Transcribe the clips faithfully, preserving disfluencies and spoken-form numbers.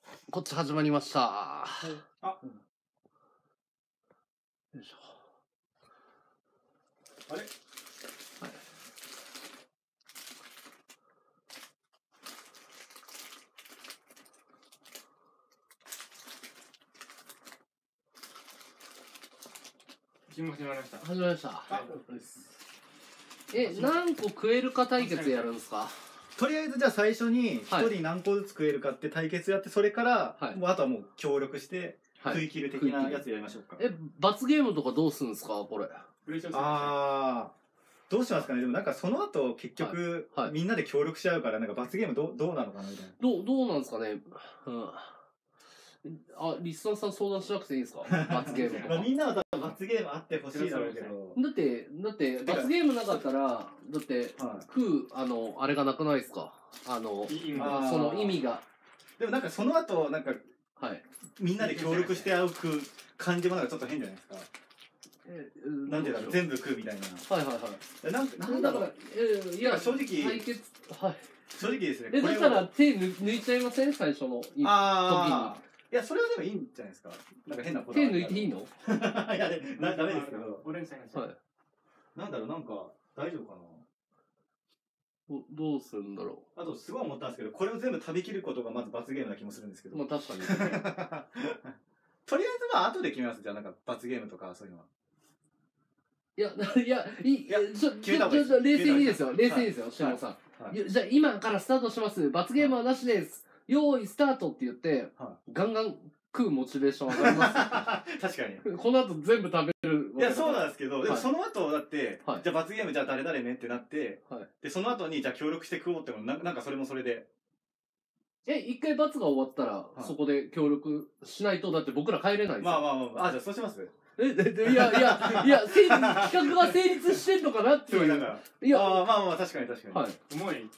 こっち始まりました。はい、 あ、うん、 よいしょ。 あれ、はい、始まりました。 始まりました。 あ、 え、何個食えるか対決やるんですか？ とりあえずじゃあ最初にひとり何個ずつ食えるかって対決やって、それから、はい、もうあとはもう協力して食い切る的なやつやりましょうか。 え、罰ゲームとかどうするんですかこれ？ ああ、どうしますかね。でもなんかその後結局、はいはい、みんなで協力しちゃうから、なんか罰ゲームどうどうなのかなみたいな。 どうどうなんですかね。うん。あ、リスナーさん相談しなくていいですか？罰ゲームとか。 まあみんなは多分罰ゲームあってほしいだろうけど。 だって、だって、罰ゲームなかったら、だって、はい、食う、あの、あれがなくないですか？あの、あその意味が。 でもなんかその後、なんか、はい、みんなで協力して会う感じもなんかちょっと変じゃないですか。えー、なんていうんだろう、全部食うみたいな。 はいはいはい。 なんなんだろう。えー、いや、正直、 対決、はい。 正直ですね。 え、だったら手抜いちゃいません最初の時に。 いや、それはでもいいんじゃないですか。なんか変なこと。 手抜いていいの？いや、な、ダメですけど。 俺にさんがはい。 なんだろう、なんか、大丈夫かな。 ど、どうするんだろう。あと、すごい思ったんですけど、これを全部食べきることがまず罰ゲームな気もするんですけど。 まあ、確かに。 とりあえず、まあ、後で決めます。じゃあ、なんか、罰ゲームとか、そういうのは。 いや、いや、いい、や、ちょ、ちょ、ちょ、冷静にいいですよ。冷静にいいですよ、しのぶさん。じゃあ、今からスタートします。罰ゲームはなしです。用意スタートって言って、ガンガン食うモチベーション上がります。 確かに。 この後全部食べる。 いや、そうなんですけど、でもその後、だって、じゃあ罰ゲーム、じゃあ誰々ねってなって、で、その後に、じゃあ協力して食おうっても、なんかそれもそれで。 え、一回罰が終わったら、そこで協力しないと、だって僕ら帰れないですよ。 まあまあまあ、あ、じゃあそうします？ え、いやいや、いや、企画が成立してんのかなっていう。 いや、ああ、まあまあ、確かに確かに。 はい。 重い。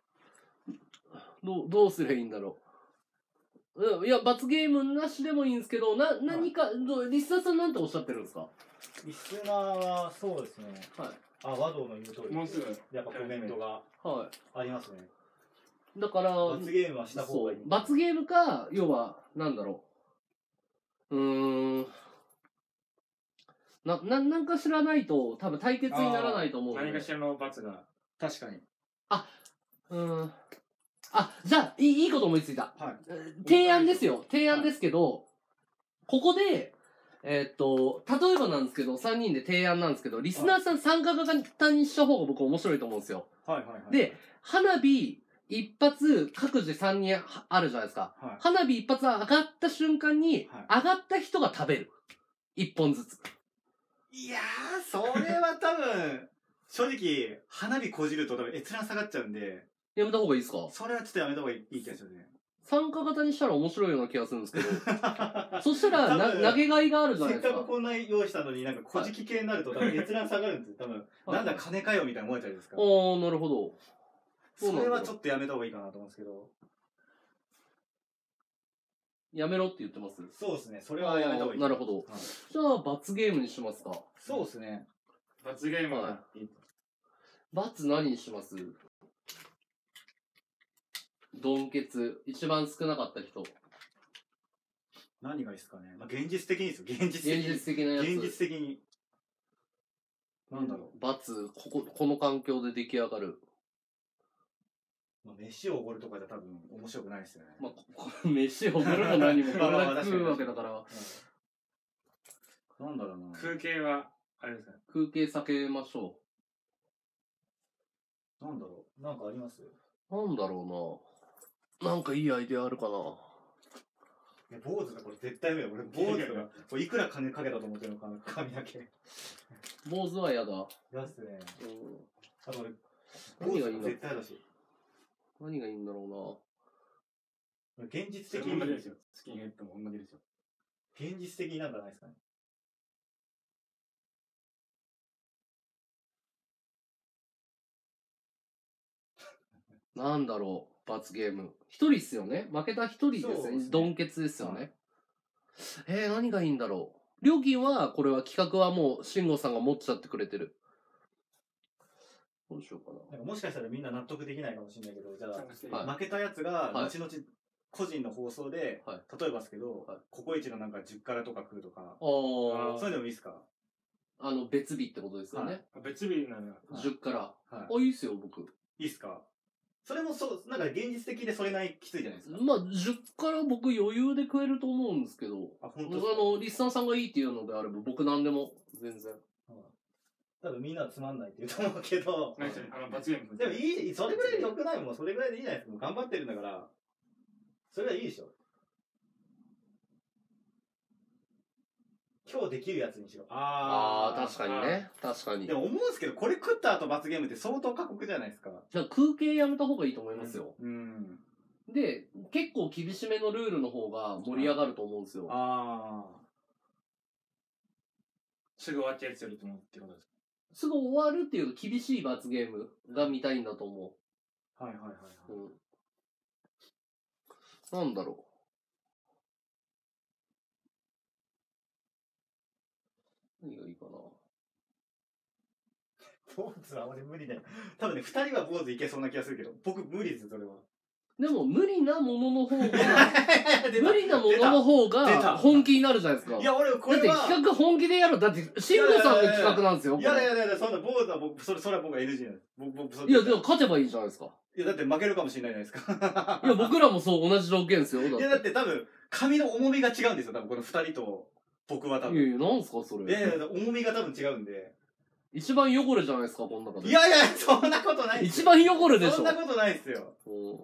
どう、どうすればいいんだろう。いや、罰ゲームなしでもいいんですけど、な、何か、リスナーさんなんておっしゃってるんですか？ リスナーは、そうですね。はい。あ、和道の言う通り。 もうすぐ。 やっぱコメントが。はい。ありますね。 だから、 罰ゲームはした方がいい。 罰ゲームか、要は、なんだろう。うーん。な、な、なんか知らないと、多分対決にならないと思う。 何かしらの罰が。確かに。 あ、うーん。あ、じゃあ、いい、いいこと思いついた。はい。提案ですよ。提案ですけど、はい、ここで、えー、っと、例えばなんですけど、さんにんで提案なんですけど、リスナーさん参加型にした方が僕面白いと思うんですよ。はいはいはい。で、花火一発各自さんにんあるじゃないですか。はい、花火一発上がった瞬間に、はい、上がった人が食べる。一本ずつ。 いやー、それは多分、正直、花火こじると多分閲覧下がっちゃうんで。 やめた方がいいですか？ それはちょっとやめた方がいい気がするね。 参加型にしたら面白いような気がするんですけど。そしたらな、投げがいがあるじゃないですか。 せっかくこんな用意したのになんかこじき系になると多分閲覧下がるんですよ。多分、はい、なんだ金かよみたいな思えちゃうじゃないですか。 ああ、なるほど。 それはちょっとやめた方がいいかなと思うんですけど。 やめろって言ってます？ そうですね。それはやめた方がいい。 なるほど。はい、じゃあ、罰ゲームにしますか？ そうですね。 罰ゲームは、はい、 罰何にします？ドンケツ。一番少なかった人。 何がいいですかね。まあ、現実的にですよ。現実的に。 現実的なやつ。 現実的に。なんだろう。 罰、ここ、この環境で出来上がる。 まあ、飯をおごるとかじゃ多分面白くないですよね。 まあ、ここ飯をおごるも何もこれだけ食うわけだから。 なんだろうな。 空景は、あれですかね。 空景避けましょう。なんだろう。なんかあります？ なんだろうな。なんかいいアイデアあるかな。 いや、坊主だ、これ絶対無理だ。俺、坊主が、これいくら金かけたと思ってるのかな、髪だけ。 坊主は嫌だ。 嫌っすね。うん。あと俺、 何がいいんだろう。 絶対だし。 何がいいんだろうな。現実的に。 同じですよ。スキンヘッドも同じですよ。 現実的になんかないですかね。 なんだろう、罰ゲーム。一人っすよね。負けた一人ですね。ドンケツですよね。えー、何がいいんだろう。料金は、これは企画はもう、慎吾さんが持っちゃってくれてる。どうしようかな。 なんかもしかしたらみんな納得できないかもしれないけど、じゃあ、はい、負けたやつが、後々 個人の放送で、 はい、 例えばですけど、 はい、 ココイチのなんかじゅっからとか食うとか、 あそういうのもいいっすか？ あの、別日ってことですよね。 はい、別日なのよ。 じゅっから。 はい。 あ、いいっすよ、僕。 いいっすか？それもそう、なんか現実的でそれなりきついじゃないですか。 まあ、じゅっから僕余裕で食えると思うんですけど、 あ、本当ですか？ あの、リスナーさんがいいっていうのであれば、僕なんでも、全然。 多分みんなつまんないって言うと思うけど、 あの罰ゲームでもいい、それぐらいでよくないもん、それぐらいでいいじゃないですか。もう頑張ってるんだから、それはいいでしょ。今日できるやつにしろ。 ああ、確かにね。確かに。 でも思うんですけど、これ食った後罰ゲームって相当過酷じゃないですか。 じゃあ空系やめた方がいいと思いますよ。 うん。 で、結構厳しめのルールの方が盛り上がると思うんですよ。 ああ。 すぐ終わったやつよりと思うってことですか？ すぐ終わるっていう厳しい罰ゲームが見たいんだと思う。 はいはいはいはい。 うん、なんだろう。何がいいかな。 坊主は俺無理だよ。多分ね、二人は坊主いけそうな気がするけど、僕無理です、それは。 でも無理なものの方が、無理なものの方が本気になるじゃないですか。 いや、俺これは。 だって企画本気でやる。だって、慎吾さんの企画なんですよ。 いやいやいやいや、そんな坊主は僕、それ、それは僕が エヌジー なんです。僕、僕、それ。 いや、でも勝てばいいじゃないですか。 いや、だって負けるかもしれないじゃないですか。 いや、僕らもそう、同じ条件ですよ。 いや、だって多分、髪の重みが違うんですよ、多分、この二人と、僕は多分。 いやいや、なんすか、それ。 いやいや、重みが多分違うんで。 一番汚れじゃないですか、この中で。 いやいや、そんなことないっすよ。 一番汚れでしょ。 そんなことないっすよ。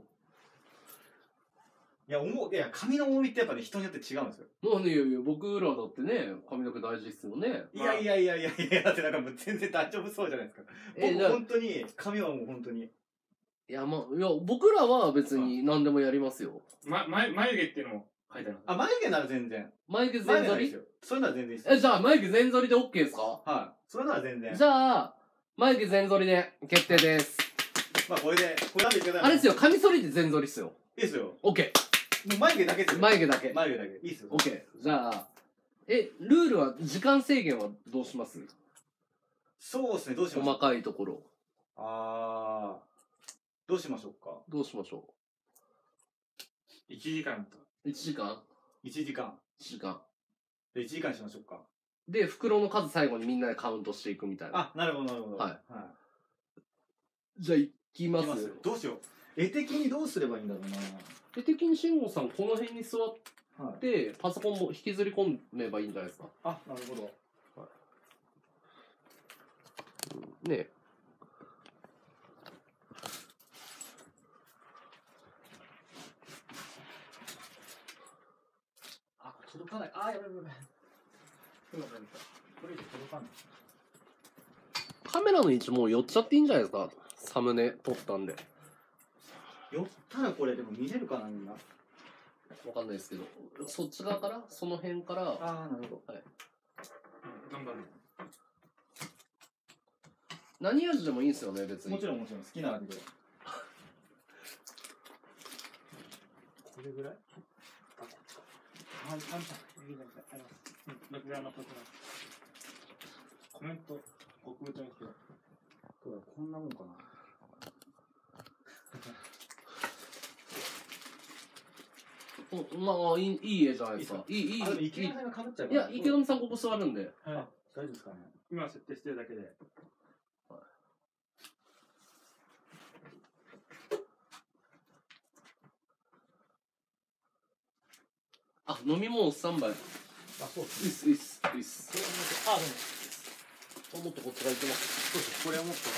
いや、重いや、髪の重みってやっぱね、人によって違うんですよ。 まあね、いやいや、僕らだってね、髪の毛大事っすよね。 いやいやいやいやいや、だってなんかもう全然大丈夫そうじゃないですか。僕、本当に、髪はもう本当に。 いや、まあ、いや、僕らは別に何でもやりますよ。 ま、眉毛っていうのも書いてある。 あ、眉毛なら全然。 眉毛全剃り？ そういうのは全然いいです。 え、じゃあ眉毛全剃りで OK ですか？ はい。そういうのは全然。 じゃあ、眉毛全剃りで決定です。 まあこれで、これなんで言ってください。 あれですよ、髪剃りで全剃りっすよ。 いいっすよ。 OK。 もう眉毛だけですよ。 眉毛だけ。 眉毛だけ。いいっすよ。 OK。じゃあ、え、ルールは、時間制限はどうします？ そうですね、どうしましょう。 細かいところ。 あー。どうしましょうか。 どうしましょう。いちじかんと。 いちじかん ? いちじかん。 いちじかん。 で、いちじかんしましょうか。 で、袋の数最後にみんなでカウントしていくみたいな。 あ、なるほど、なるほど。 はい。 はい、 じゃあ、いきます。 ますどうしよう。絵的にどうすればいいんだろうな。 絵的に慎吾さん、この辺に座って、はい、パソコンも引きずり込めばいいんじゃないですか。 あ、なるほど。はい、 ねえ。 あ、届かない。あ、やばいやばいやばい。これ以上届かない。 カメラの位置もう寄っちゃっていいんじゃないですか。サムネ撮ったんで。 寄ったらこれでも見れるかな、みんな。 わかんないですけど。そっち側からその辺から。 ああ、なるほど。はい。 頑張る。 何味でもいいんですよね、別に。 もちろんもちろん、好きな味で。これぐらいあ、あ、あんた、いいですね。あります。うん、録画のこちら。コメント、ご空とですけど。これこんなもんかな。 まあ、いい、いい絵じゃないですか。いい、いい。 あ、でも池上さんがかぶっちゃういや、池上さんここ座るんで。 はい。大丈夫ですかね。 今設定してるだけで。 あ、飲み物スタンバイ。あ、 そうです。 いいっす、いいっす、いいっす。 あ、どうも。 もっとこっちがいきます。 そうです。これをもっと。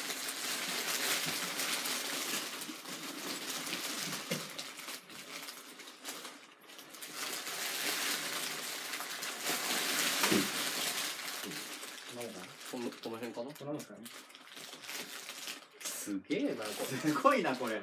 この、この辺かな。 この辺かね。 すげえな、これ。 すごいな、これ。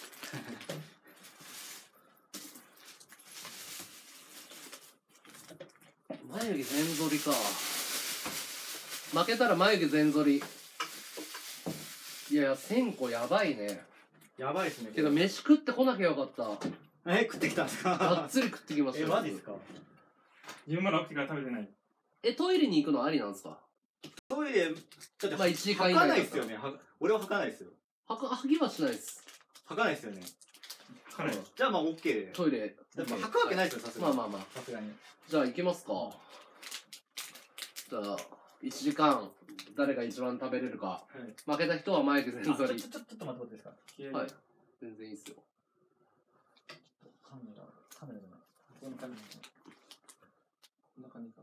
眉毛全剃りか。負けたら眉毛全剃り。いやいや、千個やばいね。 やばいっすね。 けど飯食ってこなきゃよかった。 え、食ってきたんですか。 がっつり食ってきました。 え、マジっすか。 自分まだ起きてから食べてない。 え、トイレに行くのありなんですか。 トイレ、だってまあいちじかん以内吐かないっすよね。は俺は吐かないっすよ。 吐か、吐きはしないっす。 吐かないっすよね。 かなり。 じゃあまあ OK で。 トイレ。 だってまあ吐くわけないですよ、さすがに。 まあまあまあ。 さすがに。 じゃあ行きますか。じゃあ、いちじかん、誰が一番食べれるか。 はい。 負けた人はマイク全ちょ、 取り。 ちょ、ちょ、ちょっと待ってもらっていいですか？ はい。全然いいっすよ。 カメラ、カメラじゃない。こんな感じですね。こんな感じか。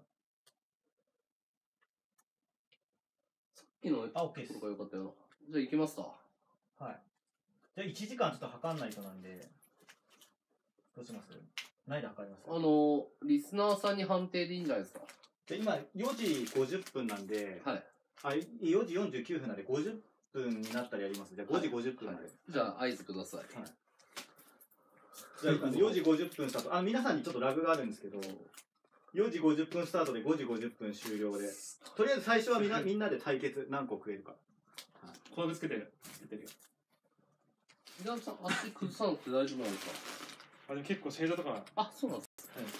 さっきのあ、OK です。 とこが良かったよ。じゃあ行きますか。 はい。じゃあいちじかんちょっと測んないとなんで、どうします？ないで測ります？ あの、リスナーさんに判定でいいんじゃないですか。 で今よじごじゅっぷんなんで、 はい。 あ、よじよんじゅうきゅうふんなんでごじゅっぷんになったらやります。じゃあごじごじゅっぷんまで。 はい、じゃあ合図ください。 はい。じゃあよじごじゅっぷんスタート。あ、皆さんにちょっとラグがあるんですけど、よじごじゅっぷんスタートでごじごじゅっぷん終了で、とりあえず最初はみんなみんなで対決何個食えるか。 はい。コードつけてる。つけてるよ。 稲田さん、足崩さなくて大丈夫なんですか？ あ、でも結構正座とか。 あ、そうなんですか。 はい。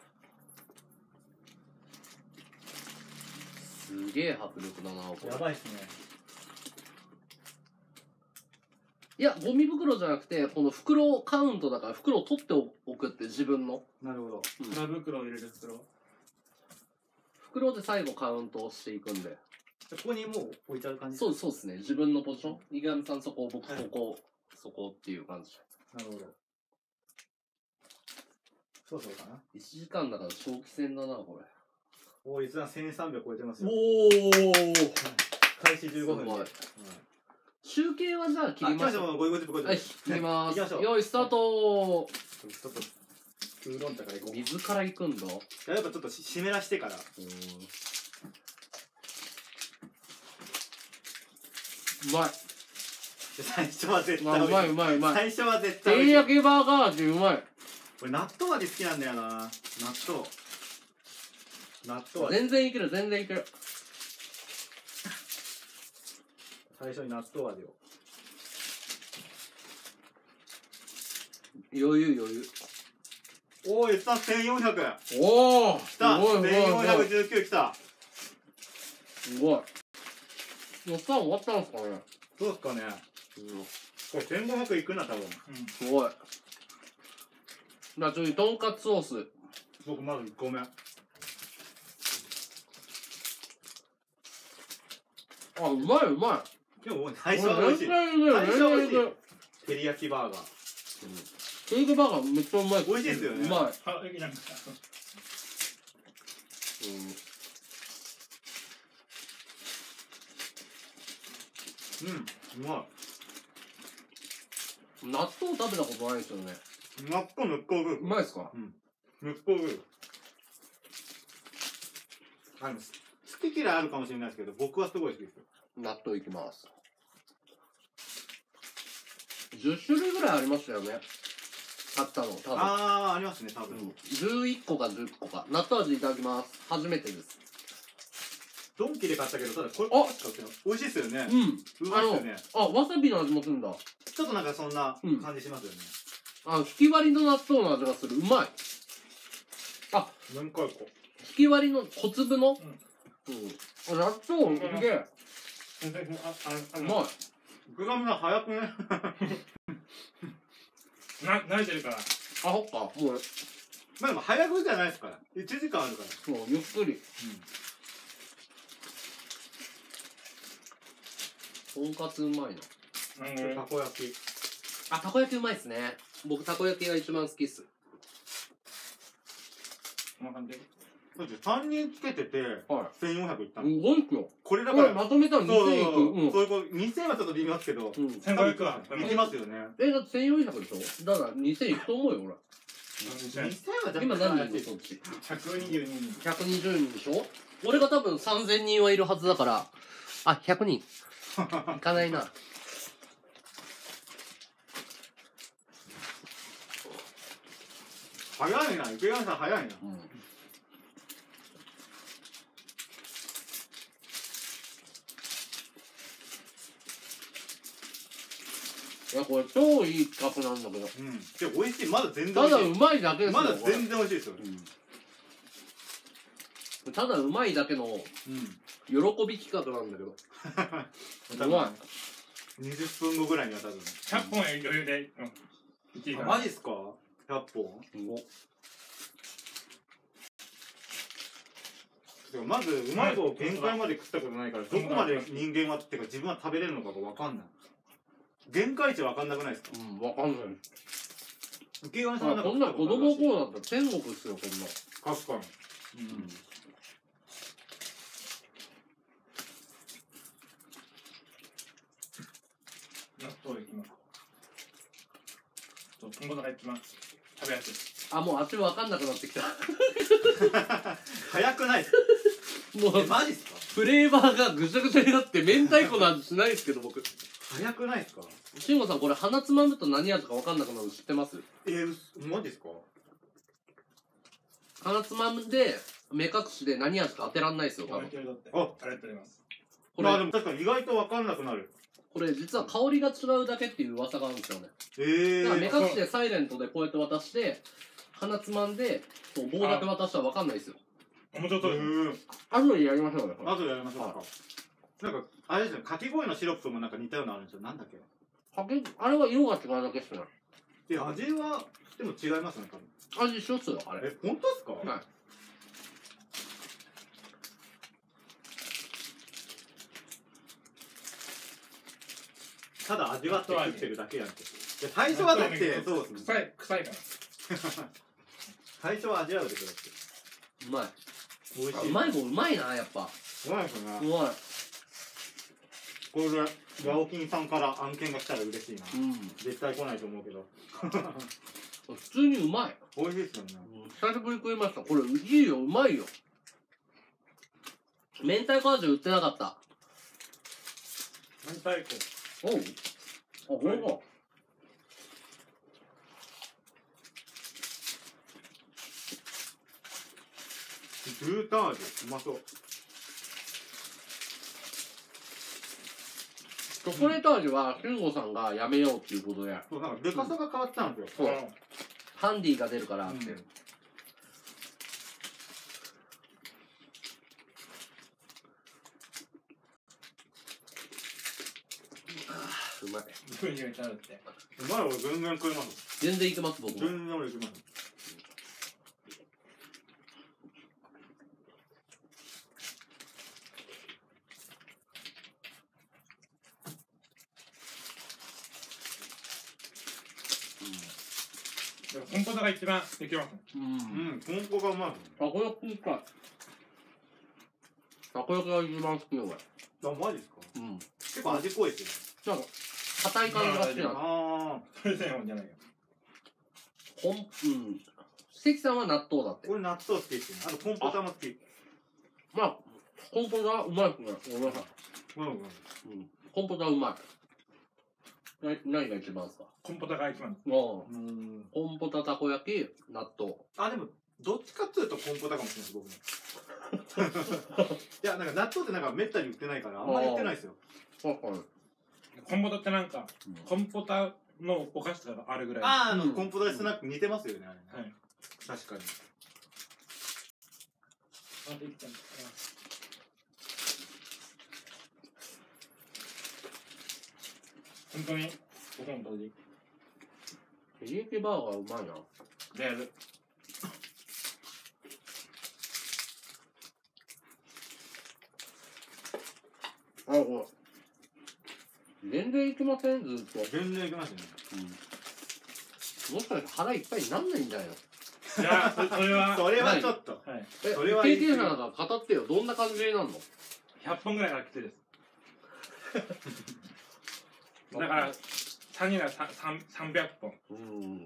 すげえ迫力だな、これ。 やばいっすね。 いや、ゴミ袋じゃなくて、この袋カウントだから、袋を取っておくって自分の。 なるほど。 砂袋を入れる袋。 袋で最後カウントをしていくんで。 ここにもう置いてある感じ。 そうそうですね。自分のポジション。池上さんそこ、僕ここ、そこっていう感じ。 なるほど。そうそうかな。 いちじかんだから長期戦だな、これ。 おー、一段せんさんびゃく超えてますよ。 おー開始じゅうごふんで。 すごい集計はじゃあ切りましょう。 あ、ごじゅっぷん、ごじゅっぷん。 はい、切りま行きましょう。 す。よい、スタート。 ちょっと、ウーロン茶から行こう。 水から行くんだ。 やっぱちょっと湿らしてから。 うん。うまい。 最初は絶対うまいうまいうまい。 最初は絶対照り焼きバーガー味うまい。 これ納豆味好きなんだよな。納豆。納豆味。 全然いける、全然いける。 最初に納豆味を。 余裕余裕。 おー、いったせんよんひゃく。 おお。 きた。 すごいせんよんひゃくじゅうきゅうきた。 すごい。もうスター終わったんですかね。 どうですかね。これせんごひゃくいくな、多分。 うん。 すごい。じゃあ次とんかつソース。 僕まずいっこめ。 あ、うまいうまい。 でも最初は美味しい。 全然いける、 最初は美味しい全然いける。 照り焼きバーガー。 照り焼きバーガーめっちゃうまい。 美味しいですよねうまい。 あ、いいなんか。 うん、うま納豆食べたことないですよね。 い。納豆むっこううまいですか？ むっこうあの好き嫌いあるかもしれないですけど、僕はすごい好きですよ。 納豆いきます。じゅっしゅるいぐらいありましたよね。買ったの、多分。 あー、ありますね、多分。 うん、じゅういっこかじゅっこか。納豆味いただきます。初めてです。 ドンキで買ったけど、ただこれ、 あ美味しいですよね。 うん。 うまいですよね。 あ、わさびの味もするんだ。 ちょっとなんかそんな感じしますよね。 あ、引き割りの納豆の味がする。うまい。あ、 何回こ引き割りの小粒の。うん。 うん。 あ、納豆、すげえ。 あ、あ、あ、 うまい。 福上さん早くね。 な、慣れてるから。 あ、そっか。もう、 まあでも早くじゃないですから。いちじかんあるから。 そう、ゆっくり。とんかつうまいな。 なんでたこ焼き。 あ、たこ焼きうまいっすね。僕、たこ焼きが一番好きっす。 こんな感じ。 だってさんにんつけてて、 はせんよんひゃくいったい。 の。 すごいっすよ。これこれだから、 まとめたらにせんいく。うん。 そういうこと、にせんはちょっと微妙ですけど、 うん。 せんごひゃくは。 いきますよね。 え、だってせんよんひゃくでしょ？だからにせんいくと思うよ、俺。 にせんは若干今何人怪しいそっち？ ひゃくにじゅうににん。 ひゃくにじゅうにんでしょ？俺が多分さんぜんにんはいるはずだから、あ、ひゃくにん。いかないな。 早いな、池上さん早いな。 うん。いや、これ超いい企画なんだけど。 うん。で、美味しい。まだ全然美た味しい。 だうまいだけですよ。 まだこれ全然美味しいですよ。 うん。ただうまいだけのうん。 喜び企画なんだけど。 多分うまにじゅっぷんごぐらいには多分。 ひゃっぽん余裕で。うん。 いちあマジっすか？ひゃっぽん？ おてかまずうまい棒限界まで食ったことないからどこまで人間はってか自分は食べれるのかが分かんない。限界値分かんなくないですか？ うん、わかんない。 池上さんあこんな子供の頃だったら天国っすよ、こんな。 確かに。 うん。 納豆いきます。そう、豚骨が一番食べやすい。 あ、もうあっちわかんなくなってきた。 早くないっすか？ もうえ、マジっすか？ フレーバーがぐちゃぐちゃになって明太子の味しないですけど、僕。 早くないっすか？ 慎吾さん、これ鼻つまむと何味かわかんなくなるの知ってます？ えー、うすマジっすか？ 鼻つまんで目隠しで何味か当てらんないですよ、多分。 ありがとうあございます。 これまあでも確かに意外と分かんなくなる。 これ実は香りが違うだけっていう噂があるんですよね。 えだから目ー、 隠しでサイレントでこうやって渡して鼻つまんでそう棒だけ渡したら分かんないですよ。 もうちょっと、 うん後でやりましょうね。これ後でやりましょうか。なんかあれですね、かき氷のシロップもなんか似たようなのあるんですよ。なんだっけ？ かけあれは色が違うだけっすね。 で味はでも違いますね多分。 味一緒っすよあれ。 え、本当ですか？ はい。 ただ味わって食ってるだけやんけ。で最初はだってそうですね。 臭い、臭いかな。 最初は味わうでくだって。 うまい。 美味しい。 あうまい棒うまいなやっぱ。 うまいですね。 うまい。 これでヤオキンさんから案件が来たら嬉しいな。 うん。 絶対来ないと思うけど。 普通にうまい。 美味しいですよね。 久しぶりに食いました。これいいようまいよ。明太子味売ってなかった。 明太子。 おう。あ、ほんと。 グータージュうまそう。 チョコレート味は慎吾さんがやめようっていうことで、 そうなんかでかさが変わったんですよ。 そうハンディが出るからって。 うんうまい。 グニグニ食べて。 うまい俺全然食えます。 全然いけます僕も。 全然俺いけます。 でも、コンポタが一番できますね。 うん。 うん、コンポがうまい。 たこ焼きか。たこ焼きが一番好きよ俺。 あ、マジですか？ うん。 結構味濃いですよね。 なんか硬い感じが好きなの。 あそれじゃもんじゃないよ。 こんうん。関さんは納豆だってあ、。俺納豆好きですね。あとコンポタも好き。 まあコンポタうまいっすね。ごめんなさい。 うんうん。 うん。コンポタうまい。な何が一番ですか？ コンポタが一番。 もううん。 コンポタたこ焼き納豆。 あ、でも、どっちかっていうとコンポタかもしれないです、僕も。いや、なんか納豆ってなんかめったに売ってないから、あんまり売ってないですよ。 確かに。 コンポタってなんか、コンポタのお菓子とかがあるぐらい。 ああ、あの、 うんコンポタでスナック似てますよね、あれね。 はい。 確かに。 あ、できたんだ。本当に、僕の当時。 テリヤキバーガーうまいな。 レアル。 あ、これ。全然いけません、ずっと。 全然いけますね。 もしかして腹いっぱいになんないんじゃないの？ いや、そそれは、 それはちょっと。 はい。 え、 それは経験者なんか語ってよ。どんな感じになるの？ ひゃっぽんぐらいがきついです。だから、さんにんならさんさんびゃっぽん。 うん。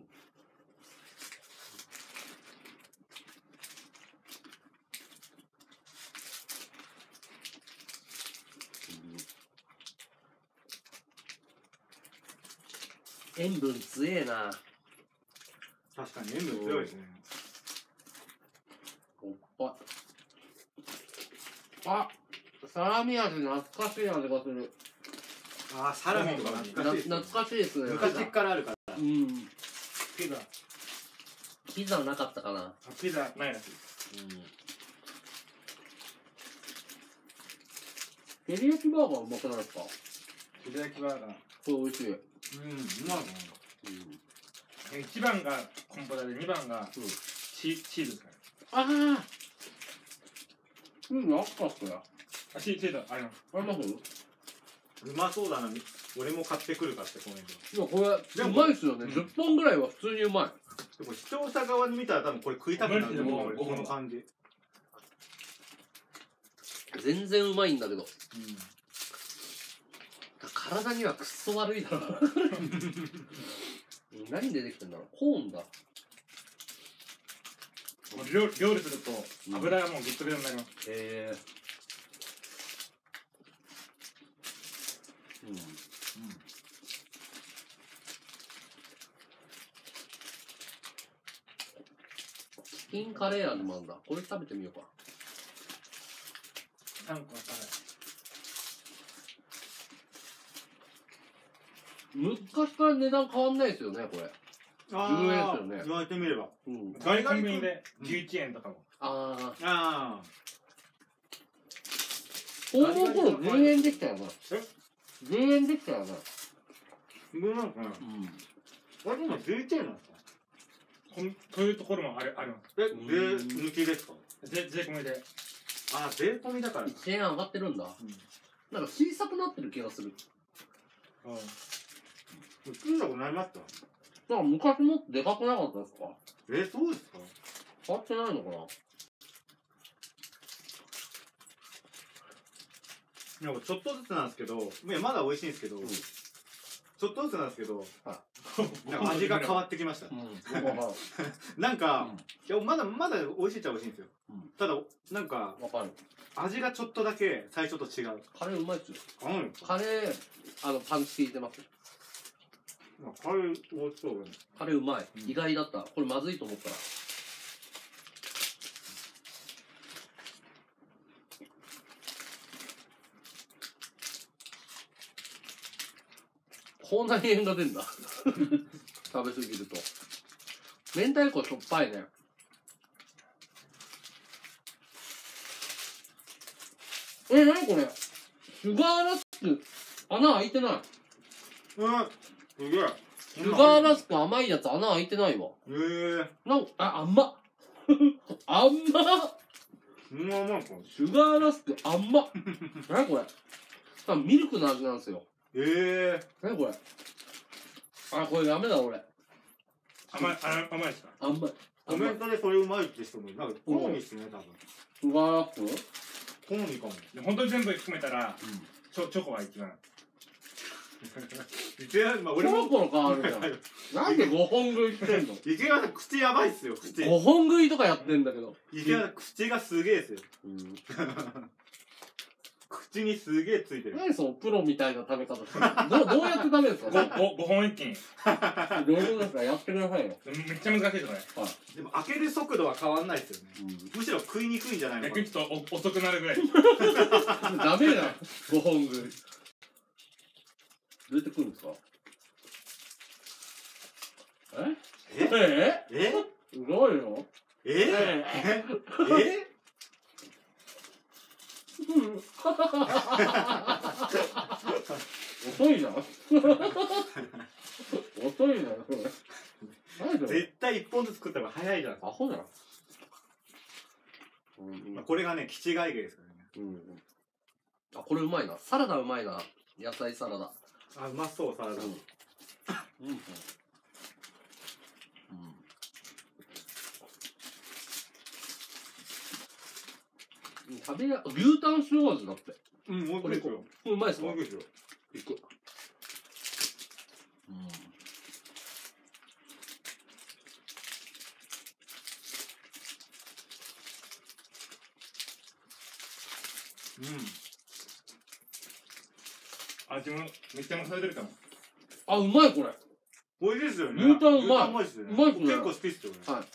塩分強えな。 確かに塩分強いですね。 おっぱあ、サラミ味懐かしい味がする。 ああ、サラミとか懐なかしいですね。 懐かしいですね。 昔からあるから。 うん。 ピザ。 ピザなかったかな。 あピザないらしい。 うん。テリヤキバーガーうまくないですか？ ピザ焼きバーガー。 これ美味しい。うん。 うん、うまいね。 いちばんがコンポタでにばんがうんチチーズですかね。 ああうんあったっけやあ、チーチーズあります。 あります？ うまそうだな、俺も買ってくるかってコメント。 いやこれうまいっすよね、 うんじゅっぽんぐらいは普通にうまい。 でも視聴者側に見たら多分これ食いたくなると思うマジでもう俺この感じ。 全然うまいんだけどうん体にはくっそ悪いだろ何でできてんだろう、コーンだ。 料料理すると油がもうギットギトになります。 へえうん、チキンカレー味もあるんだ。これ食べてみようか。 なんか昔から値段変わんないですよね、これ。 あじゅうえんですあよね。 言われてみれば。 うん。 ガリガリコンビニでじゅういちえんとかも。 ああ。 あ子供の頃じゅうえんできたよな。 えじゅうえんできたよな。 あどうなんかな。 うん。 あれ今じゅういちえんなんですか。 こんそういうところもあるあります。 えうん税抜きですか。 税税込みで。 あ税込みだからか。 いちえん上がってるんだ。なんか小さくなってる気がする。 うん。 食ったことなりますか。 なんか昔もっとでかくなかったですか？ えそうですか。 変わってないのかな？ なんかちょっとずつなんですけど、いやまだ美味しいんですけど、 うんちょっとずつなんですけど、 はなんか味が変わってきました。 うん。わかなんか、いやまだまだ美味しいっちゃ美味しいんですよ。 うんただなんかる。わかる。 味がちょっとだけ最初と違う。 カレーうまいっすよ。 あのカレー、あの、パンチ効いてますよ。 カレー美味しそうだね。 カレーうまい。 うん意外だった。これまずいと思ったら。口内炎が出るんだ。食べ過ぎると。明太子しょっぱいね。え、なにこれシュガーラスク、穴開いてない。 うんすげえ。 シュガーラスク甘いやつ穴開いてないわ。 ええなんか、あ、甘っ。甘っ。 ー、うまうまいか。 シュガーラスク甘っ。なにこれ多分ミルクの味なんですよ。 ええなにこれあ、これダメだ俺。 甘いあ甘いですか。 甘い。 ー、コ甘いメントでそれうまいって人もいる。なんか好みっすね多分。 シュガーラスク好みかも。 で本当に全部含めたらチョチョコが一番。 池谷まあコ俺もロコロ変わるじゃん。なんでごほん食いしてんの？ 池谷さん口やばいっすよ口。 ごほん食いとかやってんだけど。 池谷さん口がすげえっすよ。 うん。 口にすげえついてる。 何そのプロみたいな食べ方してるの？どうどうやって食べるんですごか？ ごご本一気に。 どういうことですか？やってくださいよ。 めっちゃ難しいとこれ。 でも開ける速度は変わんないっすよね。 うん。 むしろ食いにくいんじゃないのか逆にちょっとお遅くなるぐらい。 ダメだ。ごほん食い。どうやって食うんですか？え？ ええ？ えすごいよ。 ええええうん遅いな。遅いな。何それ？ 絶対一本ずつ食った方が早いじゃん。 アホじゃん。うんまあこれがね、キチガイゲですからね。 うん。あ、これうまいな。サラダうまいな。野菜サラダ。 あ、うまそう、サラダ。 うん。うん。うん。食べや、牛タン塩味だって。 うん、美味しいですよ。 これうまいっすか？ 美味しいですよ。 いく。 うん。 味もめっちゃ増されてるかも。 あ、うまいこれ。 美味しいですよね。 牛タンうまい牛タンうまいっすよね。 うまいっすね結構好きっすよね。 はい。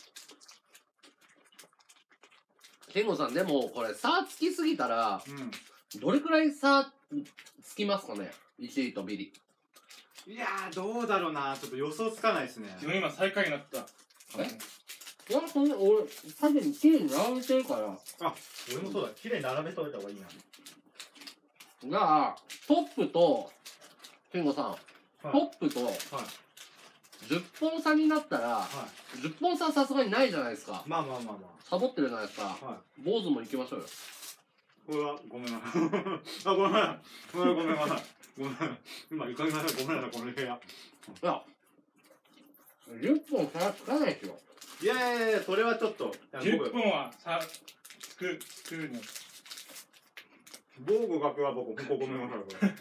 健吾さん、でもこれ差つきすぎたら、 うどれくらい差つきますかね？いちいとビリ。 ん。いやー、どうだろうな。ちょっと予想つかないですね。 自分今最下位になった。 えいや、そんな、俺、縦に綺麗に並べてるから。 あ、俺もそうだ。綺麗に並べといた方がいいな。 じゃあ、トップと、健吾さん、トップと、 はい。 じゅっぽん差になったら、 はじゅっぽん差はさすがにないじゃないですか。 まあまあまあまサボってるじゃないですか。 あ。はい。 坊主も行きましょうよ。 これはごめんなさい。あ、ごめんなさい。ごめんごめんなさい。ごめん。今、いかげなさい。ごめんなさい、この部屋。 いや、じゅっぽん差はつかないですよ。 いやいやいや、それはちょっと。 じゅっぷんはさ、作る、作るの。 防護学は僕、ほんとごめんなさい。これ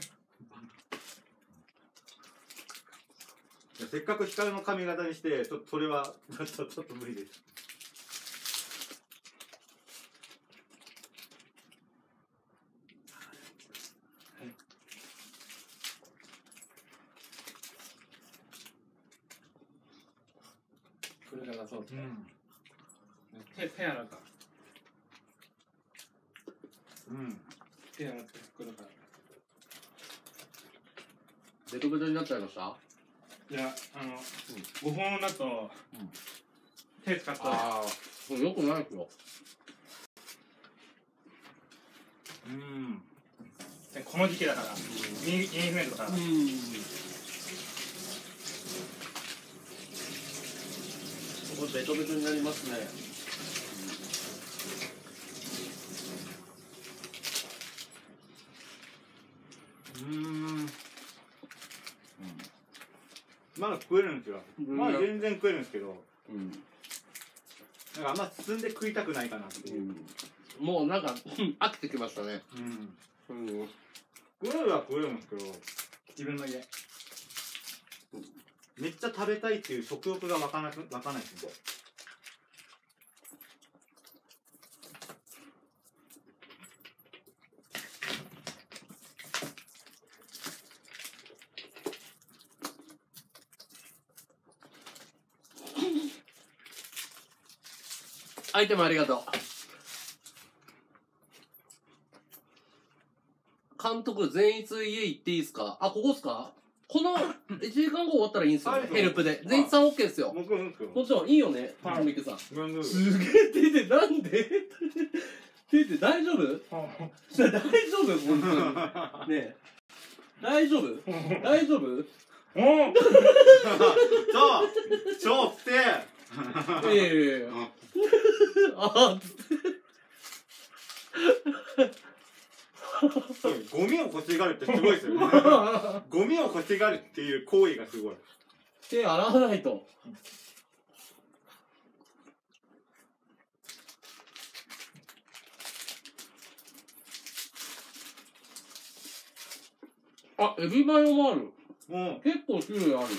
いやせっかく光の髪型にして、ちょっとそれは、ちょっと、ちょっと無理です。 これからそう。 うん。 手、手洗うか。 うん。 手洗って、これから。 ベトベトになっちゃいました？ いや、あの、ごほんだと、手使ったら、 ああ、それよくないですよ。 うん。 でこの時期だから、インインフルエンザだから。 うん。これベトベトになりますね。 うん。まだ食えるんですよ。まだ全然食えるんですけど、 うん。 なんかあんま進んで食いたくないかなっていうう。 ん、もうなんか飽きてきましたね。 うん。 うん。 食えるは食えるんですけど、 自分の家。 めっちゃ食べたいっていう食欲が湧かなく、湧かないですね。 アイテムありがとう。監督、全員家行っていいですか？あ、ここっすか？このいちじかんご終わったらいいんすよ、ね、 はいヘルプで。全員さん OK ですよ。 僕うんですよ。 もちろんいいよね、 はいコミックさん。 なんですげえ手で、なんで手で大丈夫？大丈夫本当に。ねえ。大丈夫？大丈夫？ おお超超不正いやいやいや。あゴミを欲しがるってすごいですよね。ゴミを欲しがるっていう行為がすごい。 手洗わないと。あ、エビマヨもある。 も結構種類ある。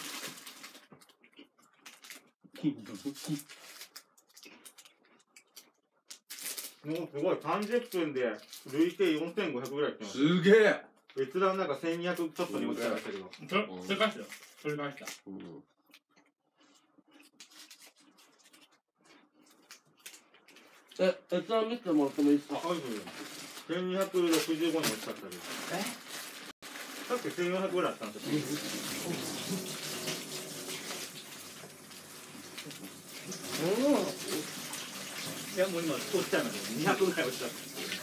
う、もうすごい、さんじゅっぷんで累計よんせんごひゃくぐらい来てます。 すげえ。 閲覧なんかせんにひゃくちょっとに落ちちゃいましたけど。 それ、それ返したよ。それ返した。 うんえ、閲覧見せてもらってもいいですか？ はい、せんにひゃくろくじゅうごに落ちちゃったけど。 え？ さっきせんよんひゃくぐらいあったんですよ。いや、もう今、落ちちゃいました。にひゃくぐらい落ちちゃった。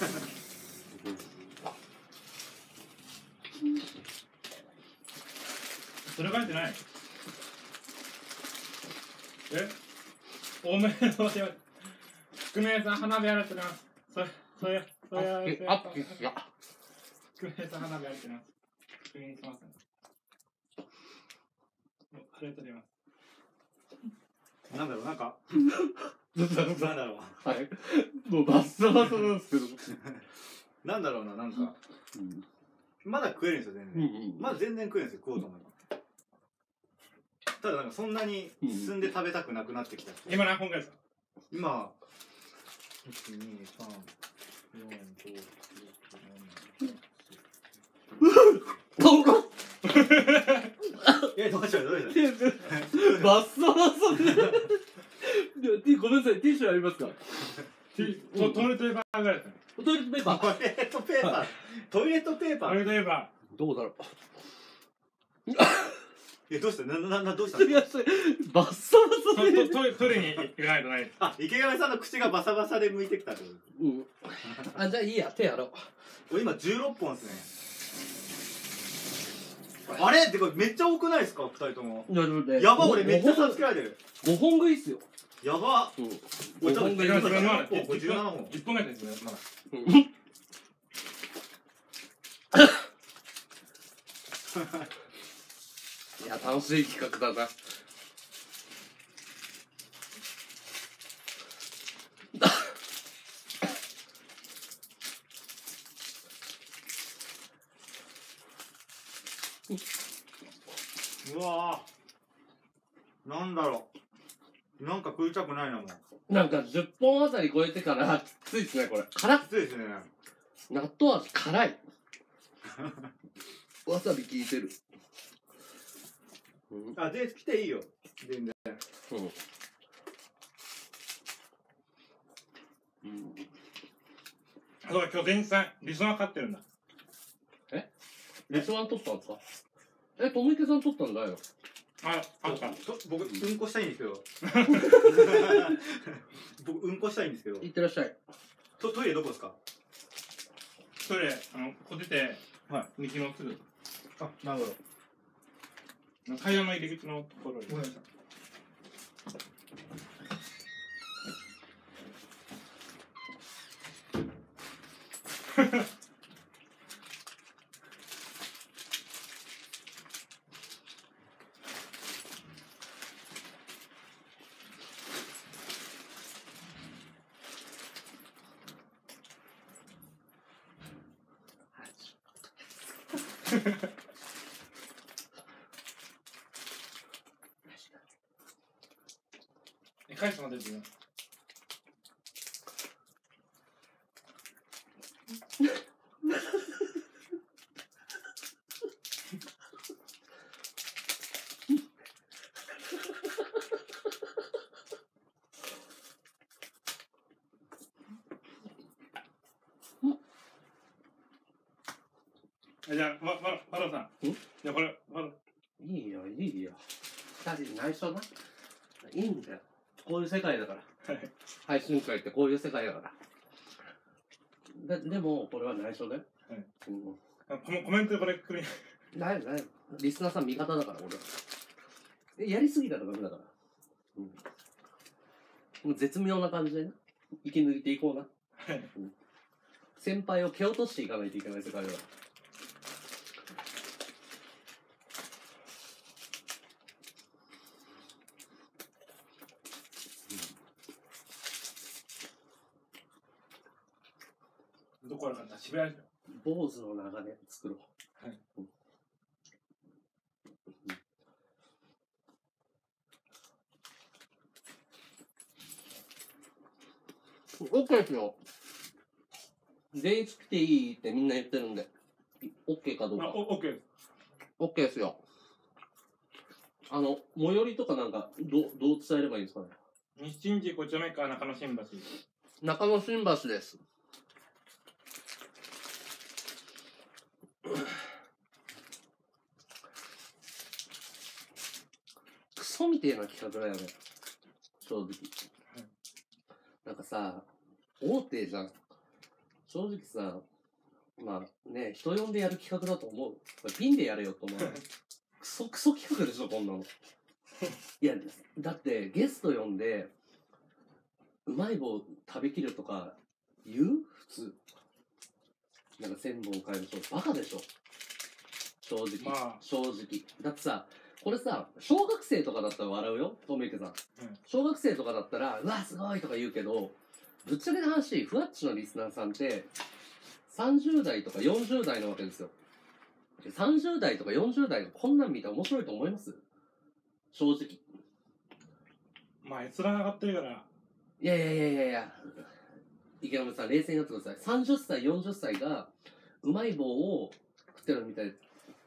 それ返ってないえ多めのよ。つくめさん花火やられてます。それ、それ、それやられてます。 あっ、いや。 つくめさん花火やられてます。確認しますね。おありがとうございます。 なんだろう、なんか、 なんなんだろう。 はい。もうバッサバサなんですけど。 なんだろうな、なんか、 うんまだ食えるんですよ、全うん然。 うん。 まだ全然食えるんですよ、食おうと思えば。ただなんかそんなに進んで食べたくなくなってきた。 今何本ぐらいですか？ 今、いち、に、さん、よん、ご、ろく、なな、え、どうしたどうしたバッサバサで。でごめんなさい、ティッシュありますか？ トトイレットペーパーぐらいですね。 トイレットペーパー。 トイレットペーパートイレットペーパトイレーットペーパどこだろう。 え、どうしたな、な、な、どうしたすみません。バッサバサー。 で。 トトイレトイレに行かないとないです。 あ、池上さんの口がバサバサで向いてきたってこうん。あ、じゃあいいや、手やろう。 と俺今じゅうろっぽんですね。 あれってこれめっちゃ多くないですかふたりとも。 いや、でもねやば、俺めっちゃ差つけられてる。 ごほん食いっすよ。 やば。 うん。 俺多分ごほん食いまだおこれじゅうななほん。 いっぽんぐらいですね、まだ。 いや、楽しい企画だな。 うわぁ。なんだろう。なんか食いたくないなもん。 なんかじゅっぽんあたり超えてからきついっすね、これ。辛っ。 きついですね。 納豆味辛い。わさび効いてる。うん。 あ、で、来ていいよ。全然。 うん。うん。 あ、そうだ、今日前日さん、リスナー勝ってるんだ。 レストラン取ったんですか？え、ともいけさん取ったんだよ。 あ、あった。 と僕、うんこしたいんですけど。僕、うんこしたいんですけど。 いってらっしゃい。 とトイレどこですか？ それ、あの、こ出て、 はい。 道のすぐ、 あ、なるほど。 階段の入り口のところに。 ごめんなさい。 え、返すまでですね。じゃあ、わ、わ、わらさん。 ん？ じゃあ、これ、わら。 いいよ、いいよ。二人で内緒な。いいんだよ。こういう世界だから。 はい。 配信会ってこういう世界だから。で、でも、これは内緒だよ。 はい。 うん。 あコメコメントこれくれ。 ないない。リスナーさん味方だから、俺は。えやりすぎたらダメだから。うん。もう絶妙な感じでね、生き抜いていこうな。 はい。 うん。先輩を蹴落としていかないといけない世界だから。 どこらかった渋谷ですよ。 坊主の長で作ろう。 はい。 うん。オッケーですよ。全員来ていいってみんな言ってるんで。オッケーかどうあ、 か。 お、オッケーです。 オッケーですよ。あの、最寄りとかなんか、どう、どう伝えればいいんですかね。 西新宿ご丁目か中野新橋。 中野新橋です。クソみてえな企画だよね。正直。なんかさ、大手じゃん。正直さ、まあね、人呼んでやる企画だと思う。これピンでやれよと思う。クソクソ企画でしょ、こんなの。いや、だってゲスト呼んで、うまい棒食べきるとか言う普通。なんか千本買える人、バカでしょ。正直。 まあ正直。だってさ、これさ、小学生とかだったら笑うよ、とめいけさん。小学生とかだったら、うわ、すごいとか言うけど、ぶっちゃけた話、ふわっちのリスナーさんって、さんじゅう代とかよんじゅう代なわけですよ。さんじゅう代とかよんじゅう代がこんなん見たら面白いと思います？正直。 まあ、閲覧上がってるから。 いやいやいやいやいや、池上さん、冷静になってください。さんじゅっさい、よんじゅっさいが、うまい棒を食ってるみたいで、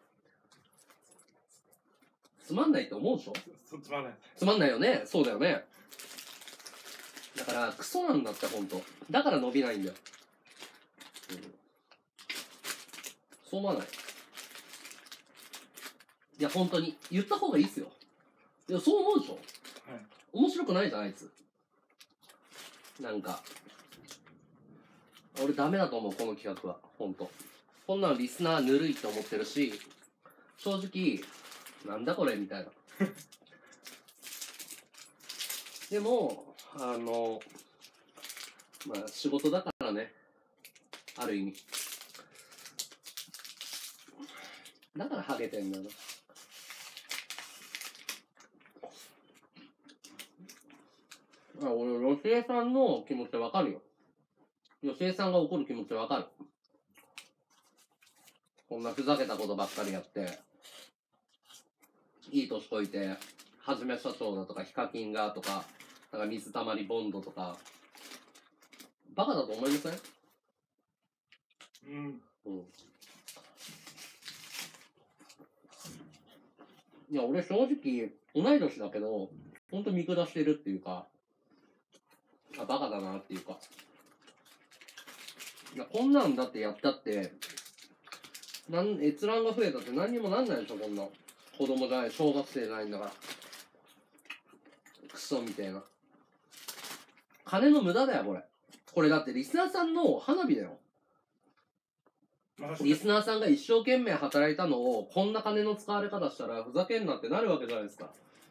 つまんないって思うでしょ？ そつまんない。 つまんないよね。そうだよね。だから、クソなんだって、ほんと。だから伸びないんだよ。うん、そう思わない？いや、本当に。言った方がいいっすよ。いや、そう思うでしょ？ はい。 面白くないじゃん、あいつ。なんか。俺ダメだと思う、この企画は。ほんと。こんなのリスナーぬるいって思ってるし、 正直、なんだこれみたいな。でも、あの、まあ仕事だからね、ある意味。だからハゲてんだな。あ、俺、吉江さんの気持ちわかるよ。吉江さんが怒る気持ちわかる。こんなふざけたことばっかりやって、いい年こいて、はじめ社長だとか、ヒカキンがとか、なんか水たまりボンドとか、バカだと思いません？ うん。 うん。いや、俺正直、同い年だけど、ほんと見下してるっていうか、あ、バカだなっていうか。いや、こんなんだってやったって、なん閲覧が増えたって何にもなんないでしょ、こんな。子供じゃない、小学生じゃないんだから。クソみたいな。金の無駄だよ、これ。これだってリスナーさんの花火だよ。リスナーさんが一生懸命働いたのを、こんな金の使われ方したら、ふざけんなってなるわけじゃないですか。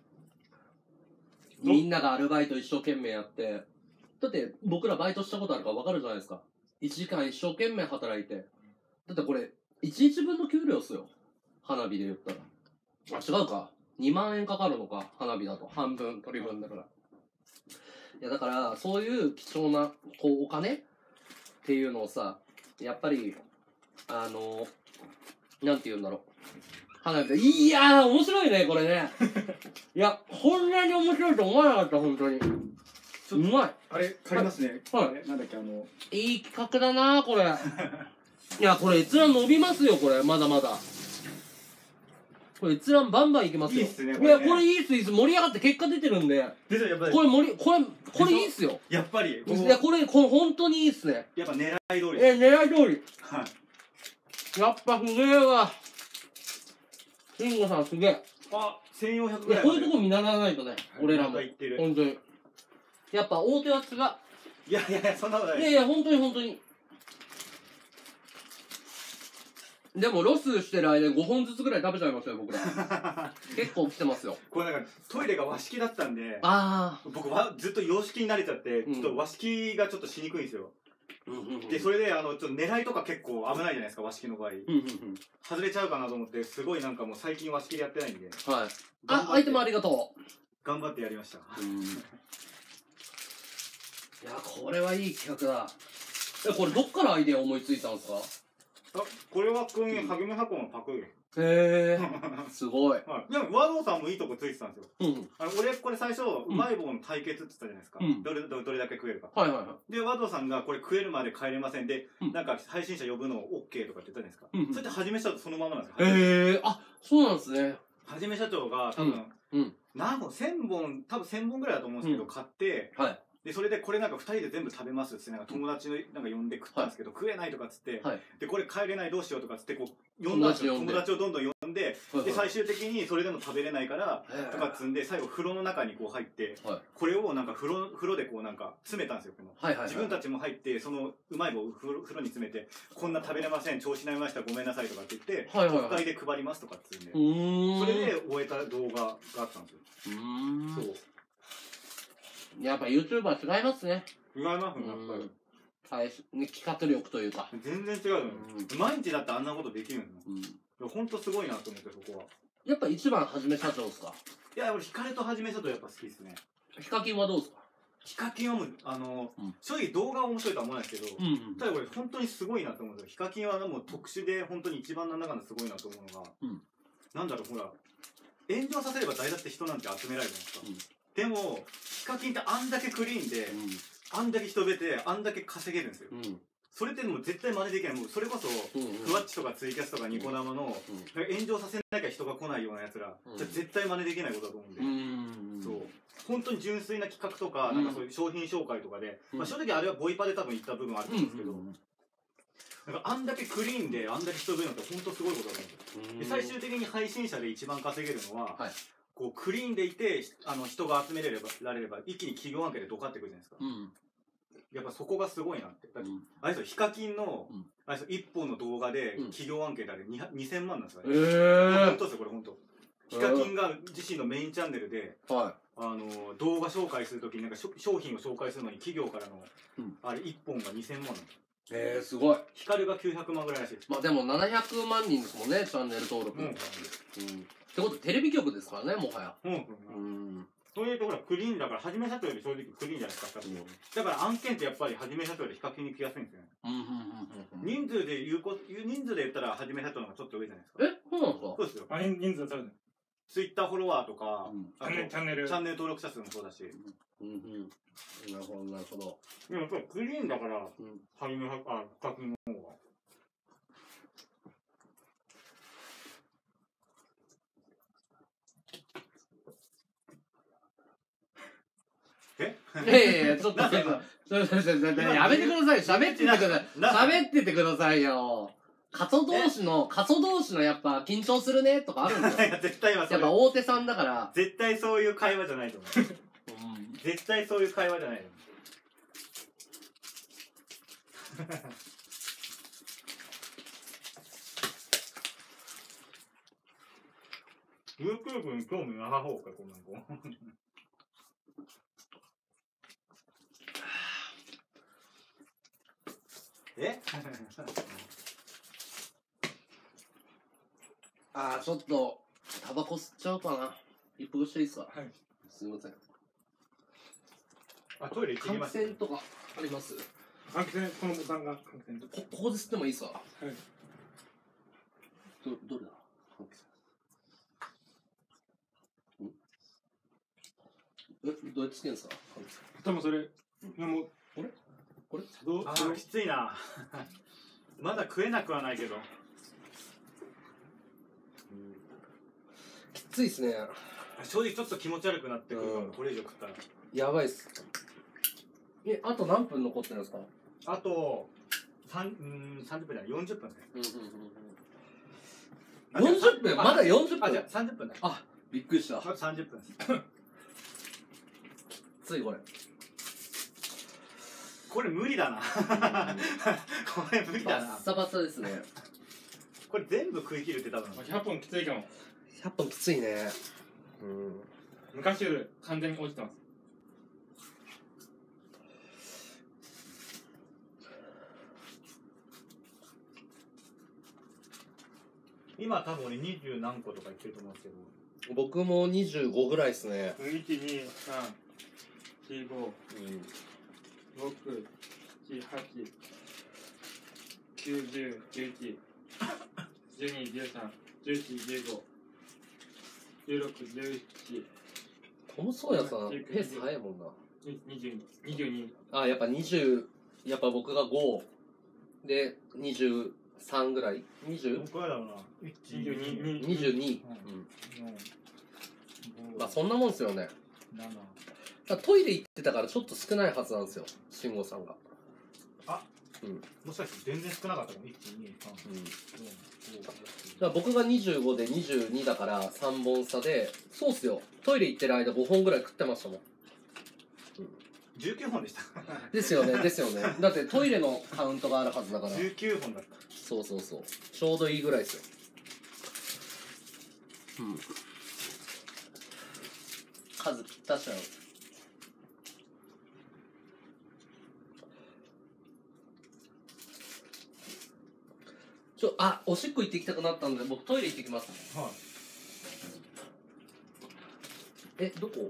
みんながアルバイト一生懸命やって、だって僕らバイトしたことあるから分かるじゃないですか。いちじかん一生懸命働いて。だってこれ、いちにちぶんの給料っすよ。花火で言ったら。あ、違うか。にまんえんかかるのか。花火だと。半分、取り分だから。いや、だから、そういう貴重な、こう、お金っていうのをさ、やっぱり、あの、なんて言うんだろう。花火で、いやー、面白いね、これね。いや、こんなに面白いと思わなかった、本当に。うまい。 あれ、借りますね。 はい。 あれなんだっけ、あの。 いい企画だなこれ。いや、これ閲覧伸びますよ、これ。まだまだ。これ閲覧バンバンいきますよ。 いいっすね、こいや、 れねこれいいっす、いいっす。盛り上がって結果出てるんで。 でしょ、やっぱりこれ盛り、これ、これいいっすよ。 やっぱりこういや、これ、これ本当にいいっすね。 やっぱ狙い通りえ、狙い通り。 はいやっぱすげえわ。慎吾さんすげえ。 あせんよんひゃくいや、 ぐらいまでこういうとこ見習わないとね、俺らも。 なんか言ってる本当に。やっぱ大手は違う。 いやいやいやそんなことないですいやいや、本当に本当に。でもロスしてる間にごほんずつぐらい食べちゃいましたよ、僕ら。結構来てますよ。 これなんかトイレが和式だったんであ僕はずっと洋式に慣れちゃってうんちょっと和式がちょっとしにくいんですよあ。うんうんうん。 でそれであのちょっと狙いとか結構危ないじゃないですか和式の場合うんうんうん。 外れちゃうかなと思ってすごいなんかもう最近和式でやってないんではい。あ、 頑張ってアイテムありがと頑張ってやりましたう。うん。いや、これはいい企画だ。え、これどっからアイデア思いついたんですか？ あこれはくんはぐめ箱のパクリへえ。すごい。 はい、でも和道さんもいいとこついてたんですようん。 あの俺これ最初うまい棒の対決って言ったじゃないですか、 うんどれどれどれだけ食えるかはいはいはで和道さんがこれ食えるまで帰れませんで、 うんなんか配信者呼ぶの OK とかって言ったじゃないですか、 うんうんそれではじめ社長そのままなんですよい。へえ。あ、そうなんですね。 はじめ社長が多分、 うんうん何本せんぼん多分せんぼんぐらいだと思うんですけど、 うん買ってはい。 でそれでこれなんかふたりで全部食べますっつってなんか友達のなんか呼んで食ったんですけど、食えないとかっつって、 はい。 でこれ帰れないどうしようとかっつってこう呼んだんですよ友達呼んで友達をどんどん呼んで、 はいで最終的にそれでも食べれないからへーとかっつんで最後風呂の中にこう入ってはい。 これをなんか風呂風呂でこうなんか詰めたんですよこのはいはいはい。 自分たちも入ってそのうまい棒を風呂風呂に詰めてこんな食べれません調子になりましたごめんなさいとかって言ってはいはいはい国会で配りますとかっつうんでうーん。 それで終えた動画があったんですようーん。 そうやっぱ YouTuber 違いますね。 違いますねやっぱり最初ね、企画力というか。 全然違うよね毎日だってあんなことできるんだうん。 ほんとすごいなと思ってそこはやっぱ一番はじめ社長ですか？ いや俺ヒカルと始めたとやっぱ好きですねヒカキンはどうですか？ ヒカキンはもうあの、 うん正直動画は面白いとは思わないですけど、 うんうん。 ただこれ本当にすごいなと思うんですよヒカキンはもう特殊で本当に一番なんだかんだすごいなと思うのが、 うんなんだろうほら炎上させれば誰だって人なんて集められるじゃないですか、でもヒカキンってあんだけクリーンで、あんだけ人出てあんだけ稼げるんですよ、 うん。うん。 それってもう絶対真似できないもうそれこそ、 うんうん。 ふわっちとかツイキャスとかニコ生の、炎上させなきゃ人が来ないようなやつら、 うんじゃ絶対真似できないことだと思うんで、 うん。 そう本当に純粋な企画とか、 うんなんかそういう商品紹介とかで、 うんまあ、正直あれはボイパで多分言った部分あるとうん思うんですけど、なんかあんだけクリーンであんだけ人出るのって本当すごいことだと思うんですよ。で最終的に配信者で一番稼げるのは、 はいこうクリーンでいてあの人が集めれればられれば一気に企業案件でドカってくるじゃないですか。 うん。 やっぱそこがすごいなって。だってうんあれですよ、ヒカキンの、 うんあれですよ、いっぽんの動画でうん企業案件であれにせんまんなんですよえね。 ー本当ですよ、これ本当。ヒカキンが自身のメインチャンネルで、 はあの動画紹介するときになんかしょ商品を紹介するのに企業からの、 うんあれいっぽんがにせんまんなんですよ。 い。えー、すごい。 ヒカルがきゅうひゃくまんぐらいらしいです。 まあでもななひゃくまんにんですもんね、チャンネル登録。 うん。 うん。ってことテレビ局ですからね、もはや。 うん。 ううん。 ん。 そういうところはクリーンだから、はじめ社長より正直クリーンじゃないですか。だから案件ってやっぱりはじめ社長よりヒカキンに来やすいんですよね。 うん。うん。うん。 人数で言うこ、人数で言ったらはじめ社長の方がちょっと上じゃないですか。 え、そうなんですかそうですよ。 あ、人数そうだね。 ツイッターフォロワーとか、 うんあとチャンネル、チャンネル。 チャンネル登録者数もそうだし。 うんうん。なるほど、なるほど。 でもやっぱりクリーンだから、はうん。 じめは、あ、ヒカキンの方が。えいやいやいや、ちょっと、ちょっと、ちょっと、ちょっと、やめてください。喋っててください。 な喋っててくださいよ。過疎同士の、過疎同士のやっぱ緊張するねとかあるんだよ。 いや絶対今それやっぱ大手さんだから。 絶対そういう会話じゃないと思う。 うん。 絶対そういう会話じゃないと思う。YouTube に興味なさそうか、こんなの。えあー、ちょっと、タバコ吸っちゃおうかな。一服していいっすか？ はい。 すいません。 あ、トイレ行ってき換ます。 気扇とかあります？ 換気扇、このボタンが換気扇と。 こ、ここで吸ってもいいっすか？ はい。 ど、どれだ？換気扇。んえ、どうやってつけるんですか？換気扇。 多分それ、いやもう、 これこれどうあー、きついな。まだ食えなくはないけど。 きついっすね。 正直ちょっと気持ち悪くなってくるかうんも、これ以上食ったら。 やばいっす。え、あと何分残ってるんですか？ あと、三、うーん、さんじゅっぷんじゃない、よんじゅっぷんですね。 うんうんうん。よんじゅっぷんまだよんじゅっぷんあ、じゃあさんじゅっぷんだ。 あ、びっくりした。 あとさんじゅっぷんです。 ついこれ。 これ無理だな。これ無理だなバッ。サバサですね。 これ全部食い切るって多分。 ひゃっぽんきついかも。 ひゃっぽんきついね。うん。 昔より完全に落ちてます。 今多分俺にじゅう何個とか言ってると思うんですけど。 僕もにじゅうごぐらいっすね。 いち、に、さん、よん、ご、ろく、なな、はち、きゅう、じゅう、じゅういち、じゅうに、じゅうさん、じゅうよん、じゅうご、じゅうろく、じゅうなな、 トム・ソーヤさん、ペース早いもんな。 にじゅうに、にじゅうに、 あ、やっぱにじゅう、やっぱ僕がごで、にじゅうさんぐらい ?にじゅう? 僕はだろうな。 にじゅうに、 にじゅうに。うん。まあそんなもんっすよね。 なな。 だからトイレ行ってたからちょっと少ないはずなんですよ、慎吾さんが。 もしかして全然少なかったかも。いち、に、さん、 うん。 よん、 だから僕がにじゅうごでにじゅうにだからさんぼん差で、そうっすよ。トイレ行ってる間ごほんぐらい食ってましたもん。 じゅうきゅうほんでした。 ですよね、ですよね。だってトイレのカウントがあるはずだからじ。ゅうきゅうほんだった。 そうそうそう。ちょうどいいぐらいですよ。うん。数ぴったしなの。ちょ、あ、おしっこ行ってきたくなったんで、僕トイレ行ってきます。 はい。 え、どこ？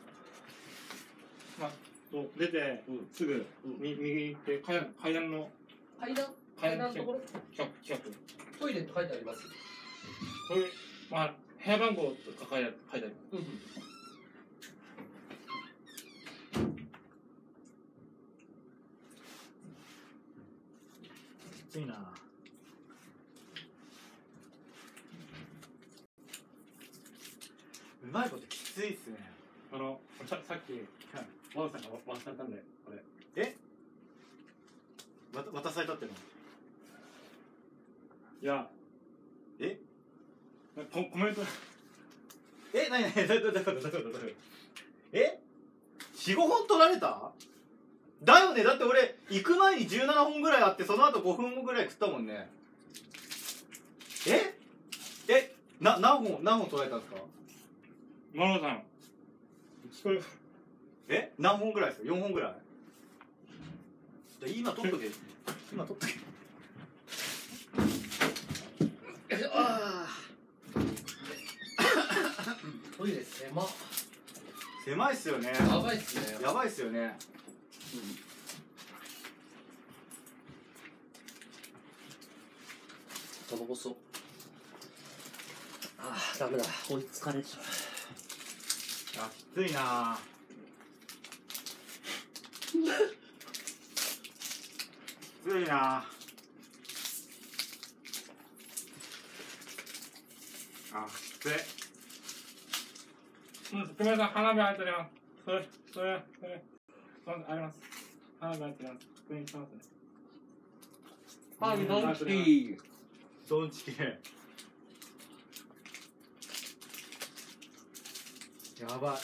まあ、そう出て、 うんすぐ、 うんみ右行って、階段階段の階段階段のところ近く、近く。 トイレって書いてあります。 これ、まあ、部屋番号とか書いてある。書いてある。 うん。 きついな。うまいこときついっすね。 あの、ささっき、ワンさんが渡されたんで、これ。 えわた渡されたってのいや、 えココメント、 えなになにどういうことどういうことどういうことどういうことえ ?よん、ごほん取られただよね。だって俺行く前にじゅうななほんぐらいあって、その後ごふんごぐらい食ったもんね。ええな何本何本捉えたんですか？ マロさん聞こえる。 え何本ぐらいですか？よんほんぐらい。じゃあ今取っとけ。今取っとけ。 ああトイレ狭っ。 狭いっすよね。 やばいっすね。 やばいっすよね。 タバコ吸おう。ああダメだ、追いつかれちゃう。 あ、きついな。きついな。あ、きつい。 うん、久米さん花火入ってるよ。それそれそれあります。花火入ってます。確認しますね。 花火ドンチキドンチキ。やばい。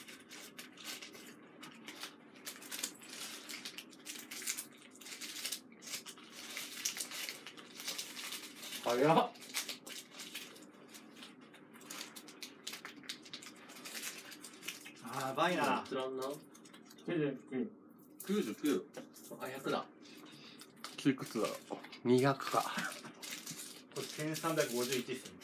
早っ。 あ、やばいな。 つらんな。 きゅうじゅうきゅう。 きゅうじゅうきゅう。あ、ひゃくだ。いくつだろう。にひゃくか。 これせんさんびゃくごじゅういちっすね。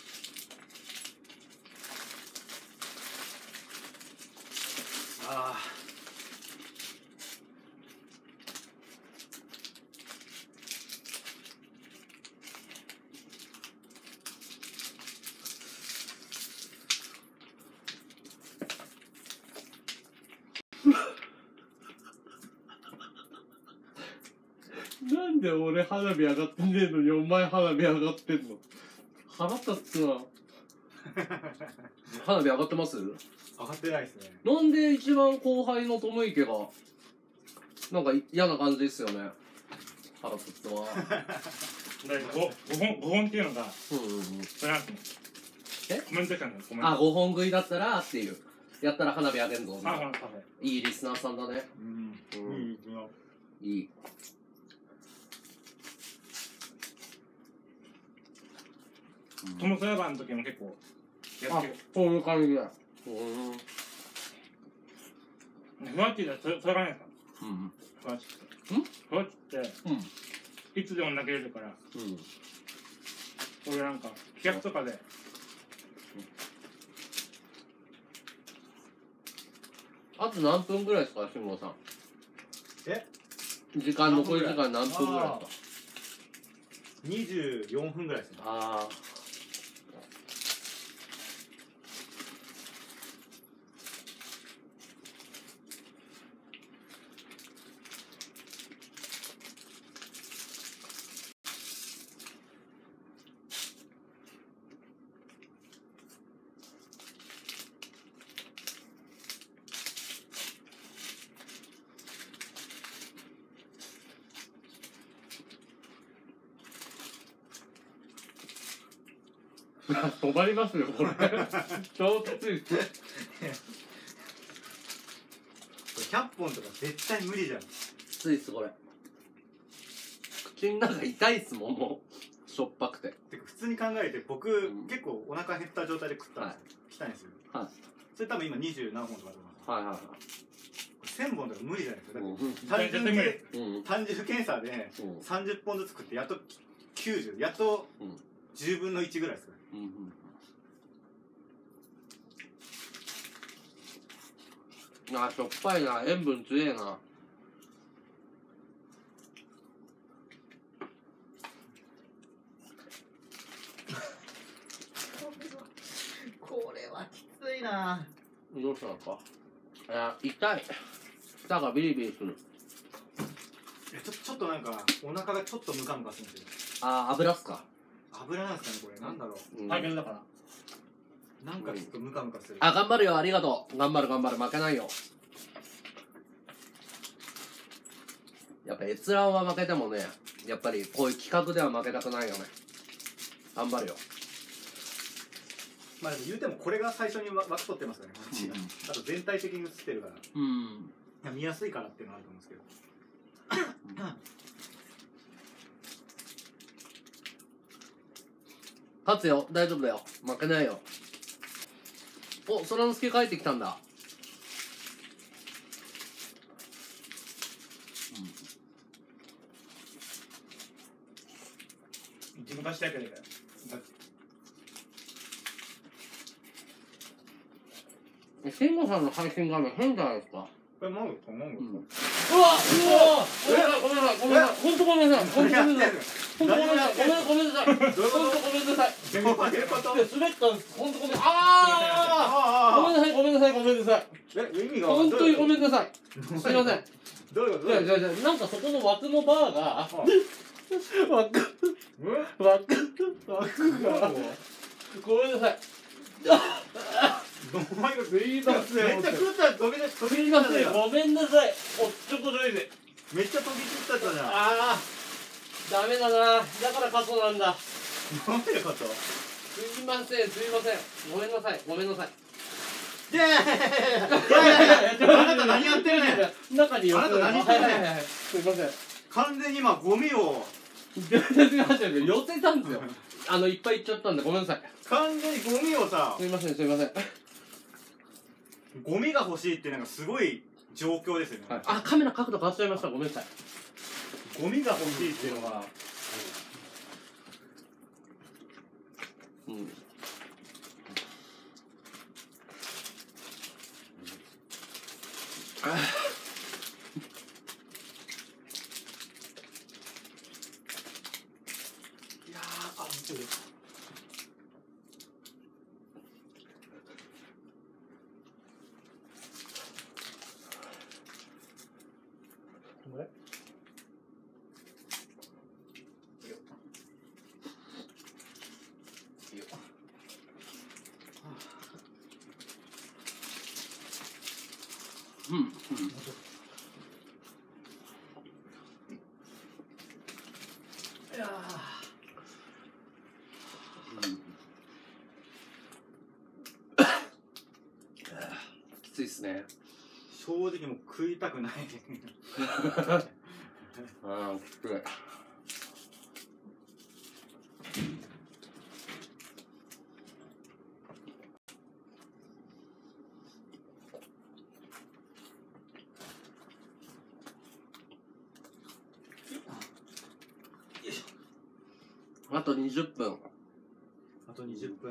ああ。 なんで俺花火上がってねえのにお前花火上がってんの。腹立つな。花火上がってます？ 上がってないですね。 なんで一番後輩の友池がなんか嫌な感じですよね。腹立つわ。 ごほんごほんっていうのがうんうんうん。 それなんですね。 え？ コメントしたんですコメント。 あ、ごほん食いだったらっていう。やったら花火上げんぞ。 あ、ほらカフェ。 いいリスナーさんだね。 うん。 うん。 いいいい。 トム・ソヤバーの時も結構やあってる。、 そういう感じで。うん。 ふわっちでそれそれがないですか？ うん。 ふわっちって。 んふわっちってうん。 いつでも投げれるから、 うん。 俺なんか企画とかであと何分ぐらいですか、慎吾さん。 え？ 時間、残り時間何分ぐらいですか？ にじゅうよんふんぐらいですね。 ああ。止まりますよ、これ。超きついっす。 これひゃっぽんとか絶対無理じゃん。 きついっす、これ。口の中痛いっすもん、もう。しょっぱくて。 てか普通に考えて僕、 ん結構お腹減った状態で食ったんですよ。来たんですよ。 はい。 それ多分今にじゅう何本とかだと思います。 はいはいはい。 せんぼんとか無理じゃないですか。だってうん。 単純計うん。 単純検査でうん。 さんじゅっぽんずつ食ってやっときゅうじゅう、やっとうんじゅうぶんのいちぐらいですから。 うん。あ、しょっぱいな。塩分強えな。 これはきついな。 どうしたのか。いや、痛い。舌がビリビリする。 えちょちょっとなんかお腹がちょっとムカムカするんですよ。 あ、油っすか。 油なんですかねこれ。なんだろう。 うん大変だから。 なんかちょっとムカムカする。 あ、頑張るよ。ありがとう。頑張る頑張る。負けないよ。やっぱ閲覧は負けてもね、やっぱりこういう企画では負けたくないよね。頑張るよ。 まあでも言うてもこれが最初にわ枠取ってますよね。こっちがうんあと全体的に映ってるから。 うん。 や見やすいからっていうのはあると思うんですけど。 勝つよ、大丈夫だよ、負けないよ。お、空之助帰ってきたんだ。 自分貸してやけどいいから。 慎吾さんの配信画面変じゃないですか。 これマウトマウト。 うわ、うわ、ごめんなさい、ごめんなさい、本当ごめんなさい、本当ごめんなさい、本当ごめんなさい、ごめんなさい、本当ごめんなさい。 全部負けること滑ったんです、本当ごめん、ああ、ごめんなさい、ごめんなさい、ごめんなさい。 え、意味が本当にごめんなさい。すいません。 どういうこといやいやいや、なんかそこの枠のバーが枠枠枠がごめんなさい。 どういうことすいません。 めっちゃ食ったら飛び出し飛すびいません、ごめんなさい。おっちょこちょいで。 めっちゃ飛び散ったじゃん。 ああ、ダメだな。だから過去なんだ。 どういうこと？ すいません、すいません。ごめんなさい、ごめんなさい。 いやいやいやいやいやあなた何やってるねん。 中にあなた何してんねん。 すいません。 完全に今ゴミを全然違う違う、寄せたんですよ。あの、いっぱいいっちゃったんで、ごめんなさい。 完全にゴミをさ、 すいません、すいません。 ゴミが欲しいってなんかすごい状況ですよね。 あ、カメラ角度変わっちゃいました。ごめんなさい。 ゴミが欲しいっていうのが、 うん。あいやー、あ、本当に。これうん。うん。 いやきついっすね。 正直もう食いたくない。 ああ、きつい。あとにじゅっぷん。 あとにじゅっぷん。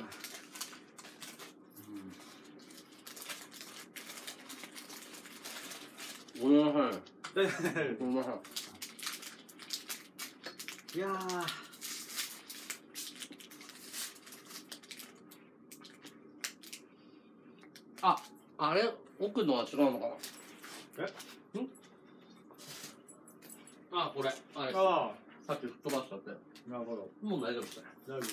ごめんなさい。ごめんなさい。 いやー。 あ、あれ、奥のは違うのかな。 え？ ん？あ、これ、あれ。 あさっき吹っ飛ばしちゃったよ。 あ、なるほど。 もう大丈夫ですね。 大丈夫。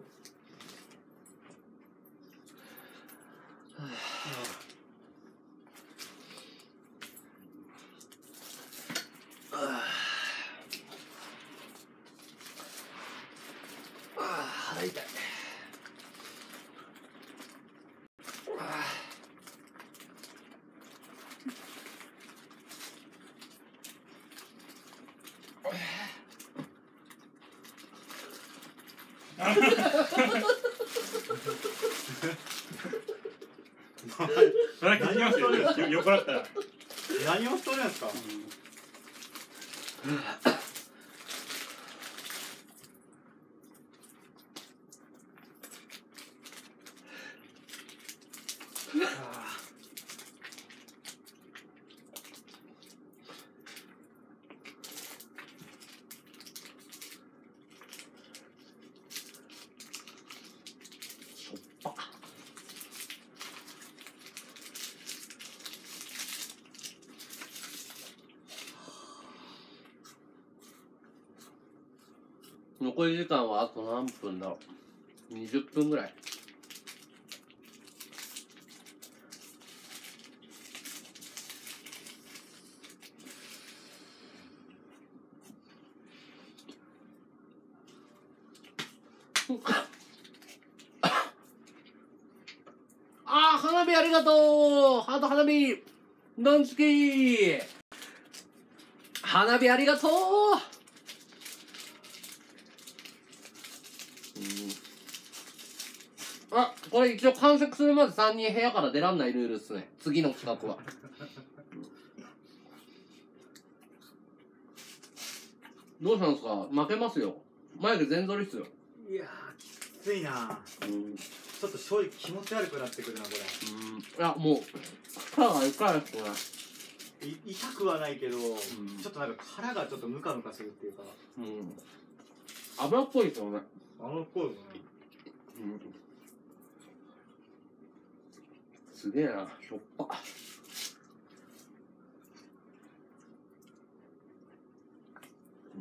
ああ、腹痛い。 それ聞きますよ、よ酔っ払ったら。 何をしとるんですか？ しょっぱ。残り時間はあと何分だろう。にじゅっぷんぐらい。あー、花火ありがとう。ハート花火。 ドンチキー花火ありがとう。うん、あ、これ一応完食するまでさんにん部屋から出らんないルールっすね。次の企画は。どうしたんですか？負けますよ。眉毛全反りっすよ。 いやー、きついな。 うん。 ちょっと正直気持ち悪くなってくるな、これ。 うん。いや、もう、腹がいかないっすね。 い痛くはないけど、 んちょっとなんか腹がちょっとムカムカするっていうか。 うん。油っぽいですよね。 油っぽいよね。 うん。すげえな、しょっぱ。うん。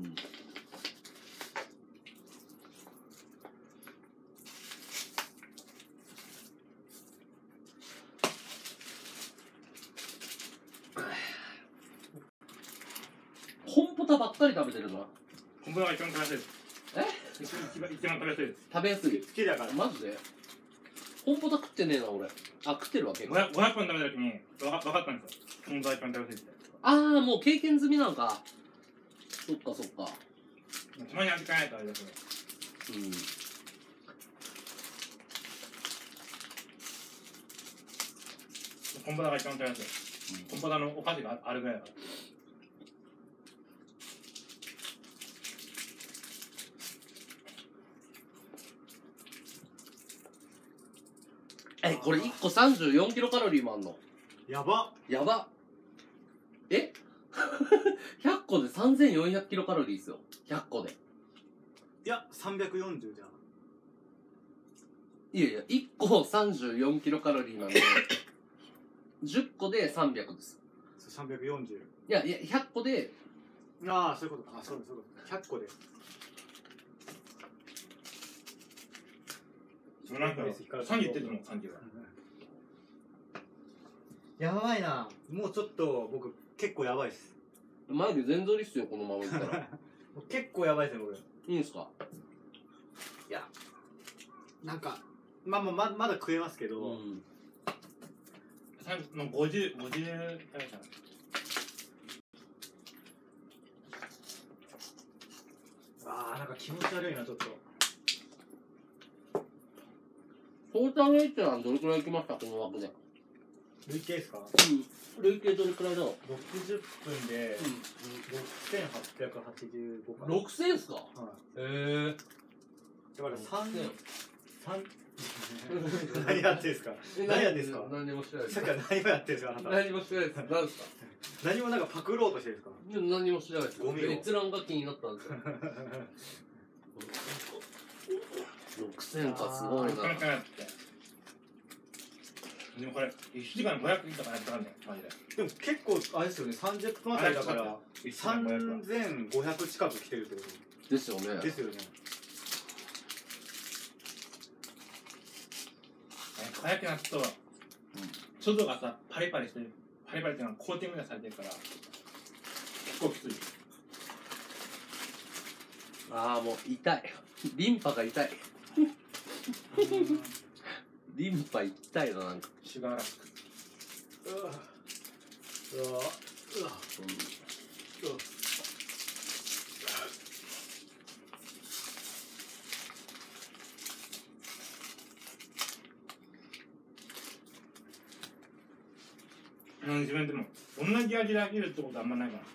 コンポタばっかり食べてるな。 コンポタが一番食べやすいです。 え？ 一番一番食べやすいです。 食べやすい。 好きだから。 マジで？コンポタ食ってねえな、俺。あ、食ってるわけ。 ごひゃく本食べた時にわか分かったんですよ。コンポタが一番食べやすいって。 ああ、もう経験済みなのか。そっかそっか。 たまに味変えないとあれだけど。 うん。 コンポタが一番食べやすい。コンポタのお菓子があるぐらいだから。 え、これいっこさんじゅうよんキロカロリーもあんの？ やば。 やば。えひゃっこでさんぜんよんひゃくキロカロリーですよ。ひゃっこで。 いや、さんびゃくよんじゅうじゃん。 いやいや、いっこさんじゅうよんキロカロリーなんで、じゅっこでさんびゃくです。 さんびゃくよんじゅう。 いやいや、ひゃっこで、 ああ、そういうことか。あ、そうだそうだ。ひゃっこで。 そうなんかさんじ言ってるもん、さんじは。 やばいな。もうちょっと僕結構やばいっす。 眉毛全反りっすよ、このままいったら。 結構やばいっすね、僕。 いいんすか？ いや、なんか、まあまあままだ食えますけど、 うん。 もうごじゅう、ごじゅう食べたら。 ああ、なんか気持ち悪いな、ちょっと。 トータルエイチはどれくらい行きました、この枠で。 累計ですか？ うん。累計どれくらいだろう？ ろくじゅっぷんで、ろくせんはっぴゃくはちじゅうごかな。 ろくせんっすか？ はい。 へえ。 だからさん、 ろくせんさん、何やってんすか？何やってんすか？ 何もしてないですさっきから何をやってんすか、あなた。 何もしてないです。何ですか？ 何もなんかパクろうとしてるんですか？ いや何もしてないです。 ゴミを閲覧が気になったんですよ。ろくせんか、すごいな。 なかなかやって。でもこれ、いちじかんごひゃくとかやってたんだよ、マジで。 でも結構、あれですよね、さんじゅっぷんあたりだから、さんぜんごひゃく近く来てるってこですよね。 とですよね。 火薬納豆は、外がさ、パリパリしてる。パリパリっていうのはコーティングがされてるから、結構きつい。 ああ、もう痛い。リンパが痛い。リンパ痛いな、なんか。 シュガーラスク。 うわうわうわうわうん、自分でも同じ味で飽きるってことはあんまないかな。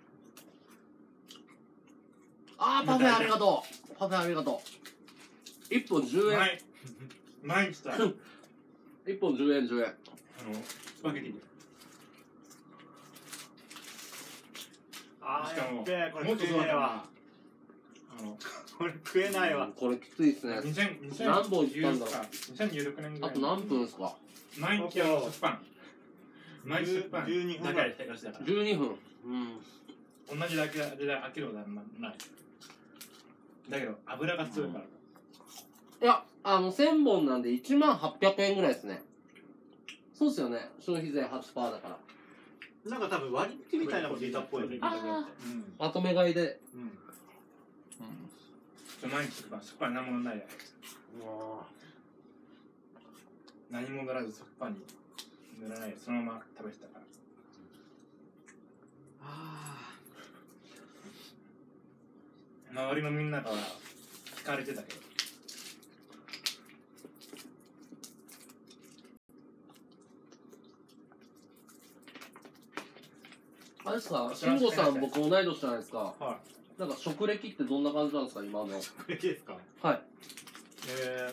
ああ、パフェありがとう。パフェありがとう。いっぽんじゅうえん。 毎毎日さ、 いっぽんじゅうえん、じゅうえん。 あの、スパゲティで。 あー、 しかもやっべえ、これもっとそうだな食えねえわ。 あの、 これ食えないわ。 これきついっすね。 にせん、にせん何本いったんだろうにせんじゅうろくねんぐらい。 あと何分ですか？ 毎日あの食パン。毎日食パン。 じゅうにふんだけやりたいだからじゅうにふん。うん。 同じだけで飽きることはあんまない。だけど、油が強いから。 いや、あの、せんぼんなんでいちまんはっぴゃくえんぐらいですね。そうっすよね。消費税 はちパーセント だから。 なんか多分割引みたいなこと言ったっぽいね。 あうん。 まとめ買いで。 うん。 毎日食パン、食パン何もないや。何も塗らず食パンに塗らないでそのまま食べてたから。 あ周りのみんなから聞かれてたけど。 あれですか、慎吾さん、僕同い年じゃないですか。 あ。はなんか職歴ってどんな感じなんですか、今の。 い。これですか。 はい。 え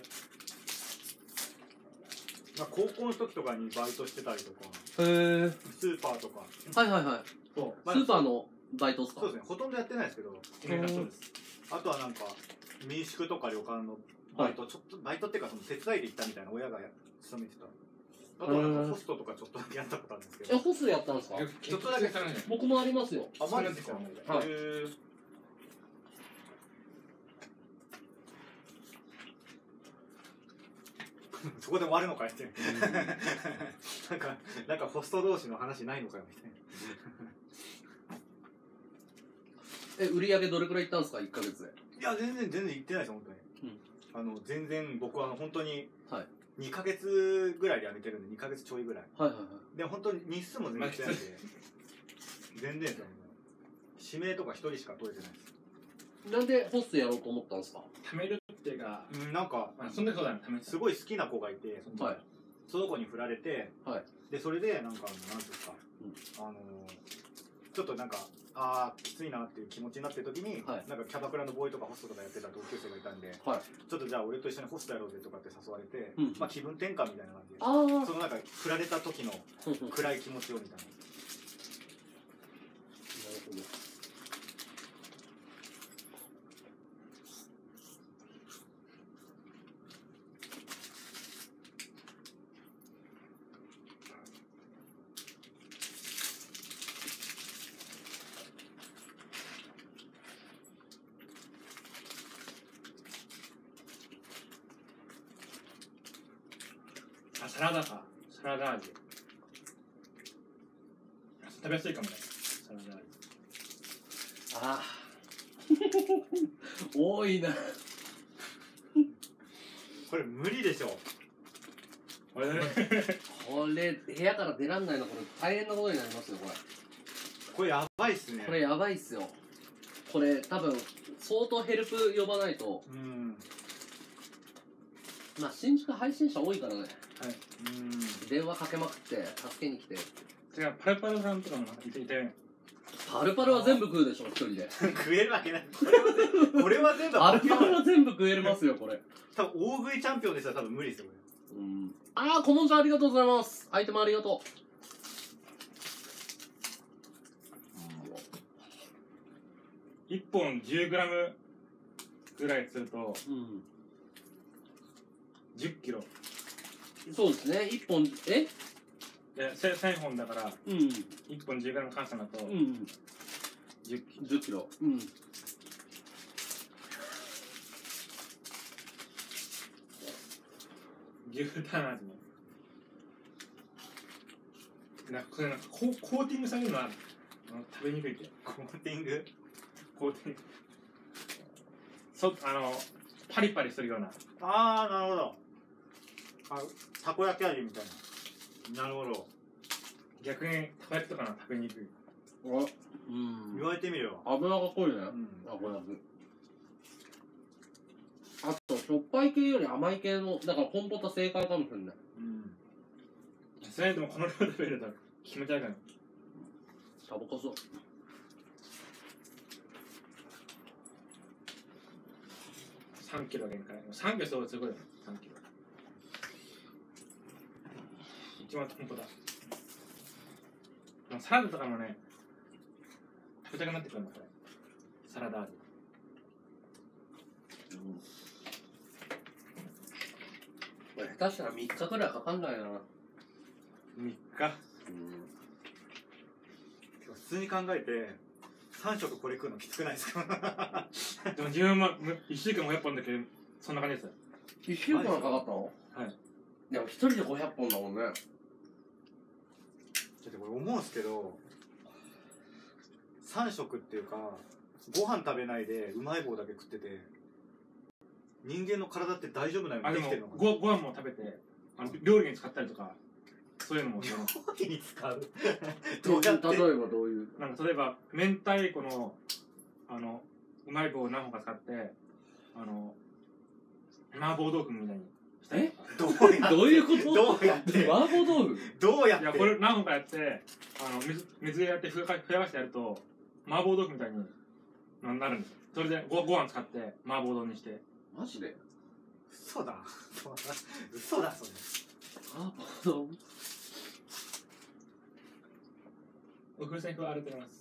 ー、まあ高校の時とかにバイトしてたりとか、 へー。 スーパーとか。 はいはいはい。 そう。 まあスーパーのバイトですか？ そうですね。ほとんどやってないですけど、 君がそうです。 あとはなんか民宿とか旅館のバイト、ちょっとバイトっていうかその手伝いで行ったみたいな親がや勤めてた。あとはなんかホストとかちょっとだけやったことあるんですけえ、 ど。 ホスやったんですか？ ちょっとだけさらに。 僕もありますよ。 あ、マジですか。 はいへーそこで終わるのかいってなんかなんかホスト同士の話ないのかよみたいな。 え、売り上げどれくらいいったんですか、いっかげつで。 いや全然全然行ってないです本当に、 うんあの全然僕はあの本当にはいにかげつぐらいで辞めてるんでにかげつちょいぐらいはいはいはい。 で本当に日数も全然来てないんで全然ですよ指名とか一人しか取れてないです。 なんでホストやろうと思ったんですか？ 貯めるっていうか、 うんなんかまあ、そんなそうだね、貯めてた。 すごい好きな子がいてはい。 その子に振られて、 はいでそれでなんかあのなんていうんですか、あのちょっとなんかあーきついなっていう気持ちになってる時に、 はいなんかキャバクラのボーイとかホストとかやってた同級生がいたんで、 はい。 ちょっとじゃあ俺と一緒にホストやろうぜとかって誘われて、 うんまあ気分転換みたいな感じで、 ああ。 そのなんか振られた時の暗い気持ちをみたいな。 なるほど。 あ、サラダか。サラダ味。食べやすいかもね。サラダ味。 ああ。多いな。 これ無理でしょ。 これね。 これ、部屋から出らんないの、これ大変なことになりますよ、これ。 これやばいっすね。 これやばいっすよ。これ多分、相当ヘルプ呼ばないと。 うん。 まあ、新宿配信者多いからね。 はい。 うん。 電話かけまくって、助けに来て。 違う、パルパルさんとかもいていたよね。 パルパルは全部食うでしょ、一人で。 食えるわけない。これは全部、これは全部パルパルは全部食えますよ、これ。 多分大食いチャンピオンでしたら多分無理ですよ、これ。 うん。あー、コモンちゃんありがとうございます。アイテムありがといっぽん じゅうグラム ぐらいするとう。うん。 じゅっキロ。 そうですね、一本、えで、さんぼんだからうん。 いっぽん じゅうグラム 換算だとうん。 じゅっキロ。 じゅっキロ。うん。 牛タン味の。なんかこれなんかコーコーティングされるのはあの食べにくいって。 コーティングコーティング。そあのパリパリするような。 ああ、なるほど。あ、たこ焼き味みたいな。なるほど。 逆にたこ焼きとかのは食べにくい。 あ、うん言。われてみれば。 油が濃いね。 うん。 あ、これだけ。あと、しょっぱい系より甘い系の、だからコンポタ正解かもしれない。 うん。 それでもこの量食べると気持ち悪いから。 タバコそう。 さんキロ限界。さんキロそうすごいよね。さんキロ。一番コンポタ。でもサラダとかもね、食べたくなってくるのこれ。サラダ味。 これ下手したらみっかくらいかかんないな。 みっか。 うん。 普通に考えて、さん食これ食うのきつくないですかでも自分もいっしゅうかんごひゃっぽんだけど、そんな感じですよ。 いっしゅうかんかかったの？ はい。 でも一人でごひゃっぽんだもんね。 だってこれ思うんすけど、さん食っていうか、ご飯食べないでうまい棒だけ食ってて、人間の体って大丈夫なようあ、でもにできてるのかな。 ごご飯も食べて、あの料理に使ったりとかそういうのも教えます。 料理に使うどうどうやって例えばどういう。 なんか例えば明太子のあのうまい棒を何本か使ってあの麻婆豆腐みたいにしたりとか。 どうやってどういうことどうやって麻婆豆腐どうやっていやこれ何本かやってあの水水でやってふやかふやかしてやると麻婆豆腐みたいにななるんですよ。それでごご飯使って麻婆丼にして。 マジで嘘だ嘘だそれ麻婆豆腐風船はあると思います。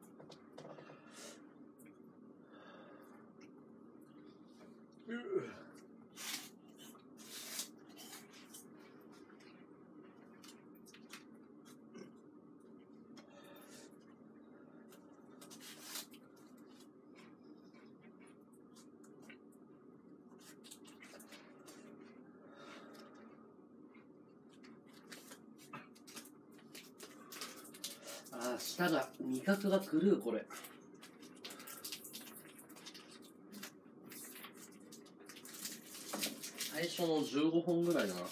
あー舌が味覚が狂うこれ。最初のじゅうごほんぐらいだな。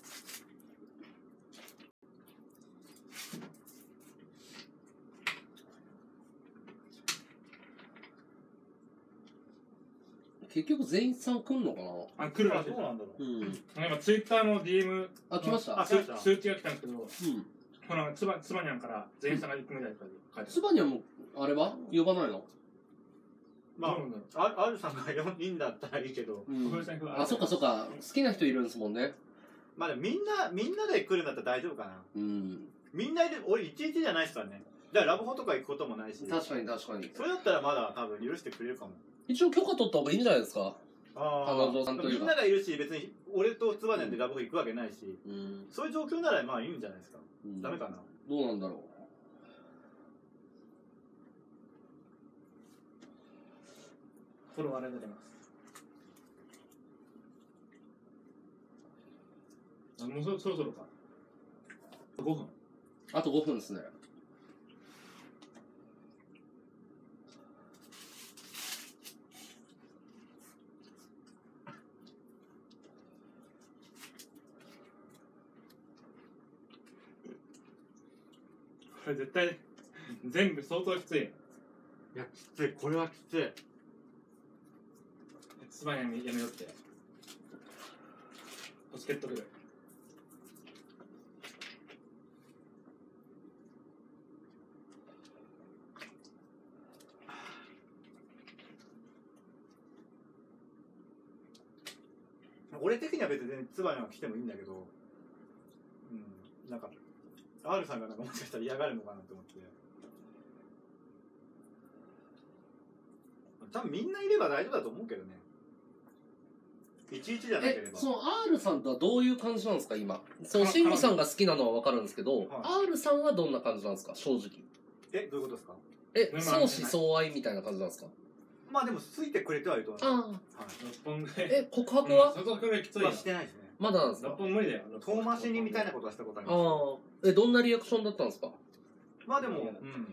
結局全員さん来んのかな。 あ、来るらしい。 そうなんだろううん。 なんかツイッターの ディーエムあ、来ました。 あ来ました通知が来たんですけど、 うん。 ほらつばつばにゃんから全員さんが行くみたいな書いてある。 つばにはもうあれは呼ばないの。 まどうなんだろあああるさんがよにんだったらいいけどうん風船はあ、そっかそっか。好きな人いるんですもんね。 まあでもみんなみんなで来るんだったら大丈夫かなうん。 みんないる俺いちいちじゃないですからねだからラブホとか行くこともないし確かに確かに。 それだったらまだ多分許してくれるかも一応許可取った方がいいんじゃないですか。 あ彼女さんというかみんながいるし別に俺とつばねんでラブホ行くわけないし、 うん。 そういう状況ならまあいいんじゃないですか、 うんダメかなどうなんだろフォローありがとうございます。あ、もうそそろそろか。ごふん。 う。あとごふんですね。 これ絶対全部相当きつい。 いやきついこれはきついつばにゃんやめよって。助けとくれ。 俺的には別につばには来てもいいんだけどうんなんか R さんがなんかもしかしたら嫌がるのかなと思って多分みんないれば大丈夫だと思うけどねいちいちじゃなけれえ、 ばその R さんとはどういう感じなんですか今。その慎吾さんが好きなのは分かるんですけど、 はい R さんはどんな感じなんですか正直。 えどういうことですかえ、 まあ相思相愛みたいな感じなんですか。 まあでもついてくれてはいると思うああ。 はいろっぽんぐらい。 え、告白は、 相当くらいきついよまあ。してないですねまだなんですか。 ろっぽん無理だよ。 遠回しにみたいなことはしたことありますああ。え、どんなリアクションだったんですか。 まあでもうん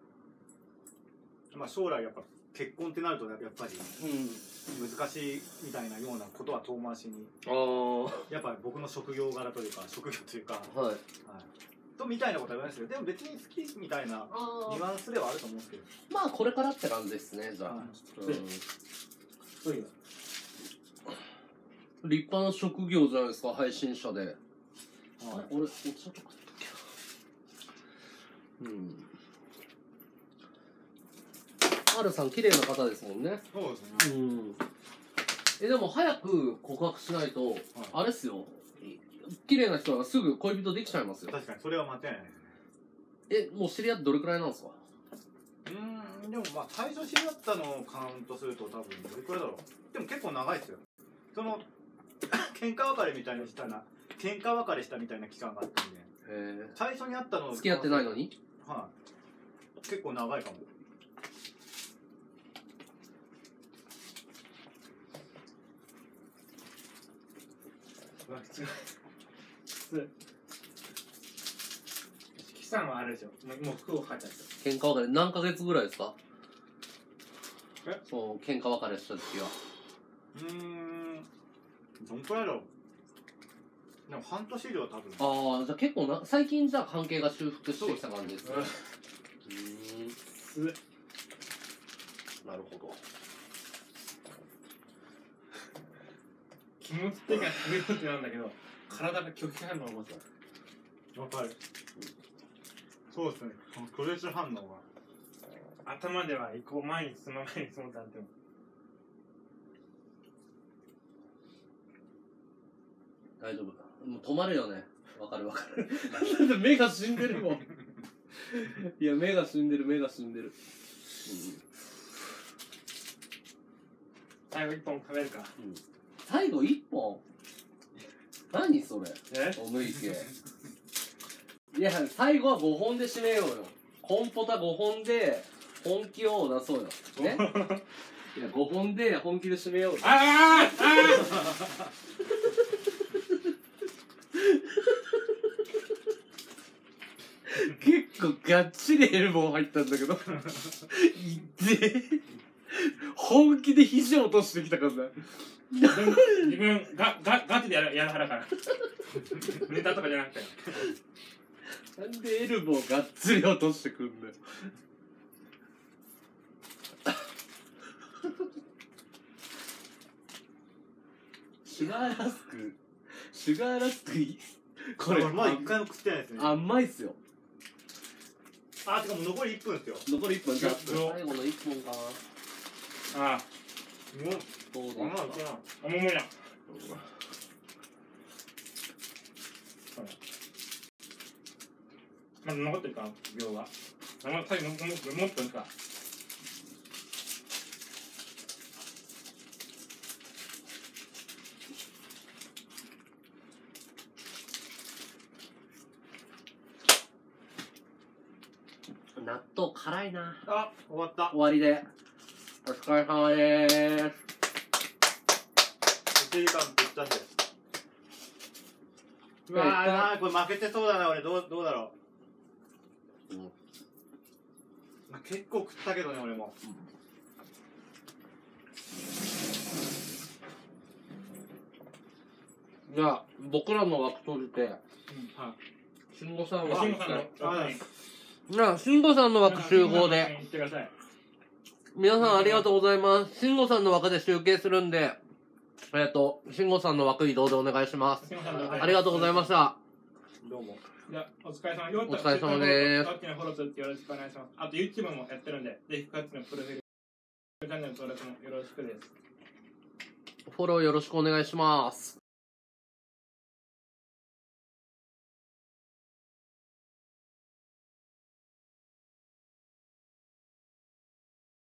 まあ将来やっぱ結婚ってなるとやっぱりうん。 難しいみたいなようなことは遠回しにああ。はやっぱり僕の職業柄というか職業というか、 い。 はい、とみたいなことは言わないですけどでも別に好きみたいなあニュアンスではあると思うんですけどまあこれからって感じですね、じゃあ。 はいうんそういう立派な職業じゃないですか、配信者で。 の。 あ俺、お茶とか食っときゃ。うん。R さん、綺麗な方ですもんね。 そうですねうん。え、でも早く告白しないと、あれっすよ。綺麗な人はすぐ恋人できちゃいますよ。 確かにそれは間違いないですねえ、もう知り合ってどれくらいなんですか。 うーんでもまあ最初知り合ったのをカウントすると多分どれくらいだろうでも結構長いですよその喧嘩別れみたいにしたな喧嘩別れしたみたいな期間があったんでへえ。 最初に会ったのを付き合ってないのに。 はい結構長いかもうわ、きつい。きつい。岸さんはあれでしょ。もうもう服を買っちゃった。 喧嘩別れ何ヶ月ぐらいですか。 えそう、喧嘩別れした時は。 うーんどんくらいだろうでも半年以上は多分ああ、じゃあ結構な、最近じゃあ関係が修復してきた感じですね。 すうーん。なるほど。 気持ち的にはすごいことなんだけど、体が拒否反応を起こす。 わかる。そうですね。拒絶反応が。 頭では行こう、前に進まないに進もうとなっても。 大丈夫。もう止まるよね。わかるわかる。目が死んでるもん。いや、目が死んでる、目が死んでる。うん、 最後一本食べるか。 うん、最後一本何それ。 えお抜いて。いや、最後はごほんで締めようよ。コンポタごほんで本気を出そうよ。ね。いや、ごほんで本気で締めようよ。 あーあ結構がっちりエルボー入ったんだけど。いって本気で肘落としてきたからな。 自分、自分が、が、ガチでやる、やる派だから。ネタとかじゃなくて。 なんでエルボーがっつり落としてくんだよ。シュガーラスク、シュガーラスクいい。これ、 俺まだ一回も食ってないですね。 あ、うまいっすよ。 あ、てかもう残りいっぷんですよ。 残りいっぷんじゃあ、 いや最後のいっぽんかな。 ああ。 もう、 どうですあんまか。 いけない。 あ、もう無理だ。まだ残ってるかな、秒が。あ、ま、最後も、も、もっとですか。 納豆辛いな。 あ、終わった。 終わりで。お疲れ様でーす。 いちじかんぴったしです。うわー、なーこれ負けてそうだな、俺。どう、どうだろう。 うん、 まあ、結構食ったけどね、俺も。 じゃあ、僕らの枠閉じて、 はい。 慎吾さん慎は、 吾さんの、 はいじゃあ、慎吾さんの枠集合で、 言ってください。 皆さんありがとうございます。慎吾さんの枠で集計するんで、えっと、慎吾さんの枠移動でお願いします。 慎吾さんのありがとうございました。 どうも。 じゃあ、お疲れ様。よお疲れ様でーすさっきのフォローってよろしくお願いします。あと YouTube もやってるんで、ぜひかつのプロフィール、チャンネル登録もよろしくです。 フォローよろしくお願いします。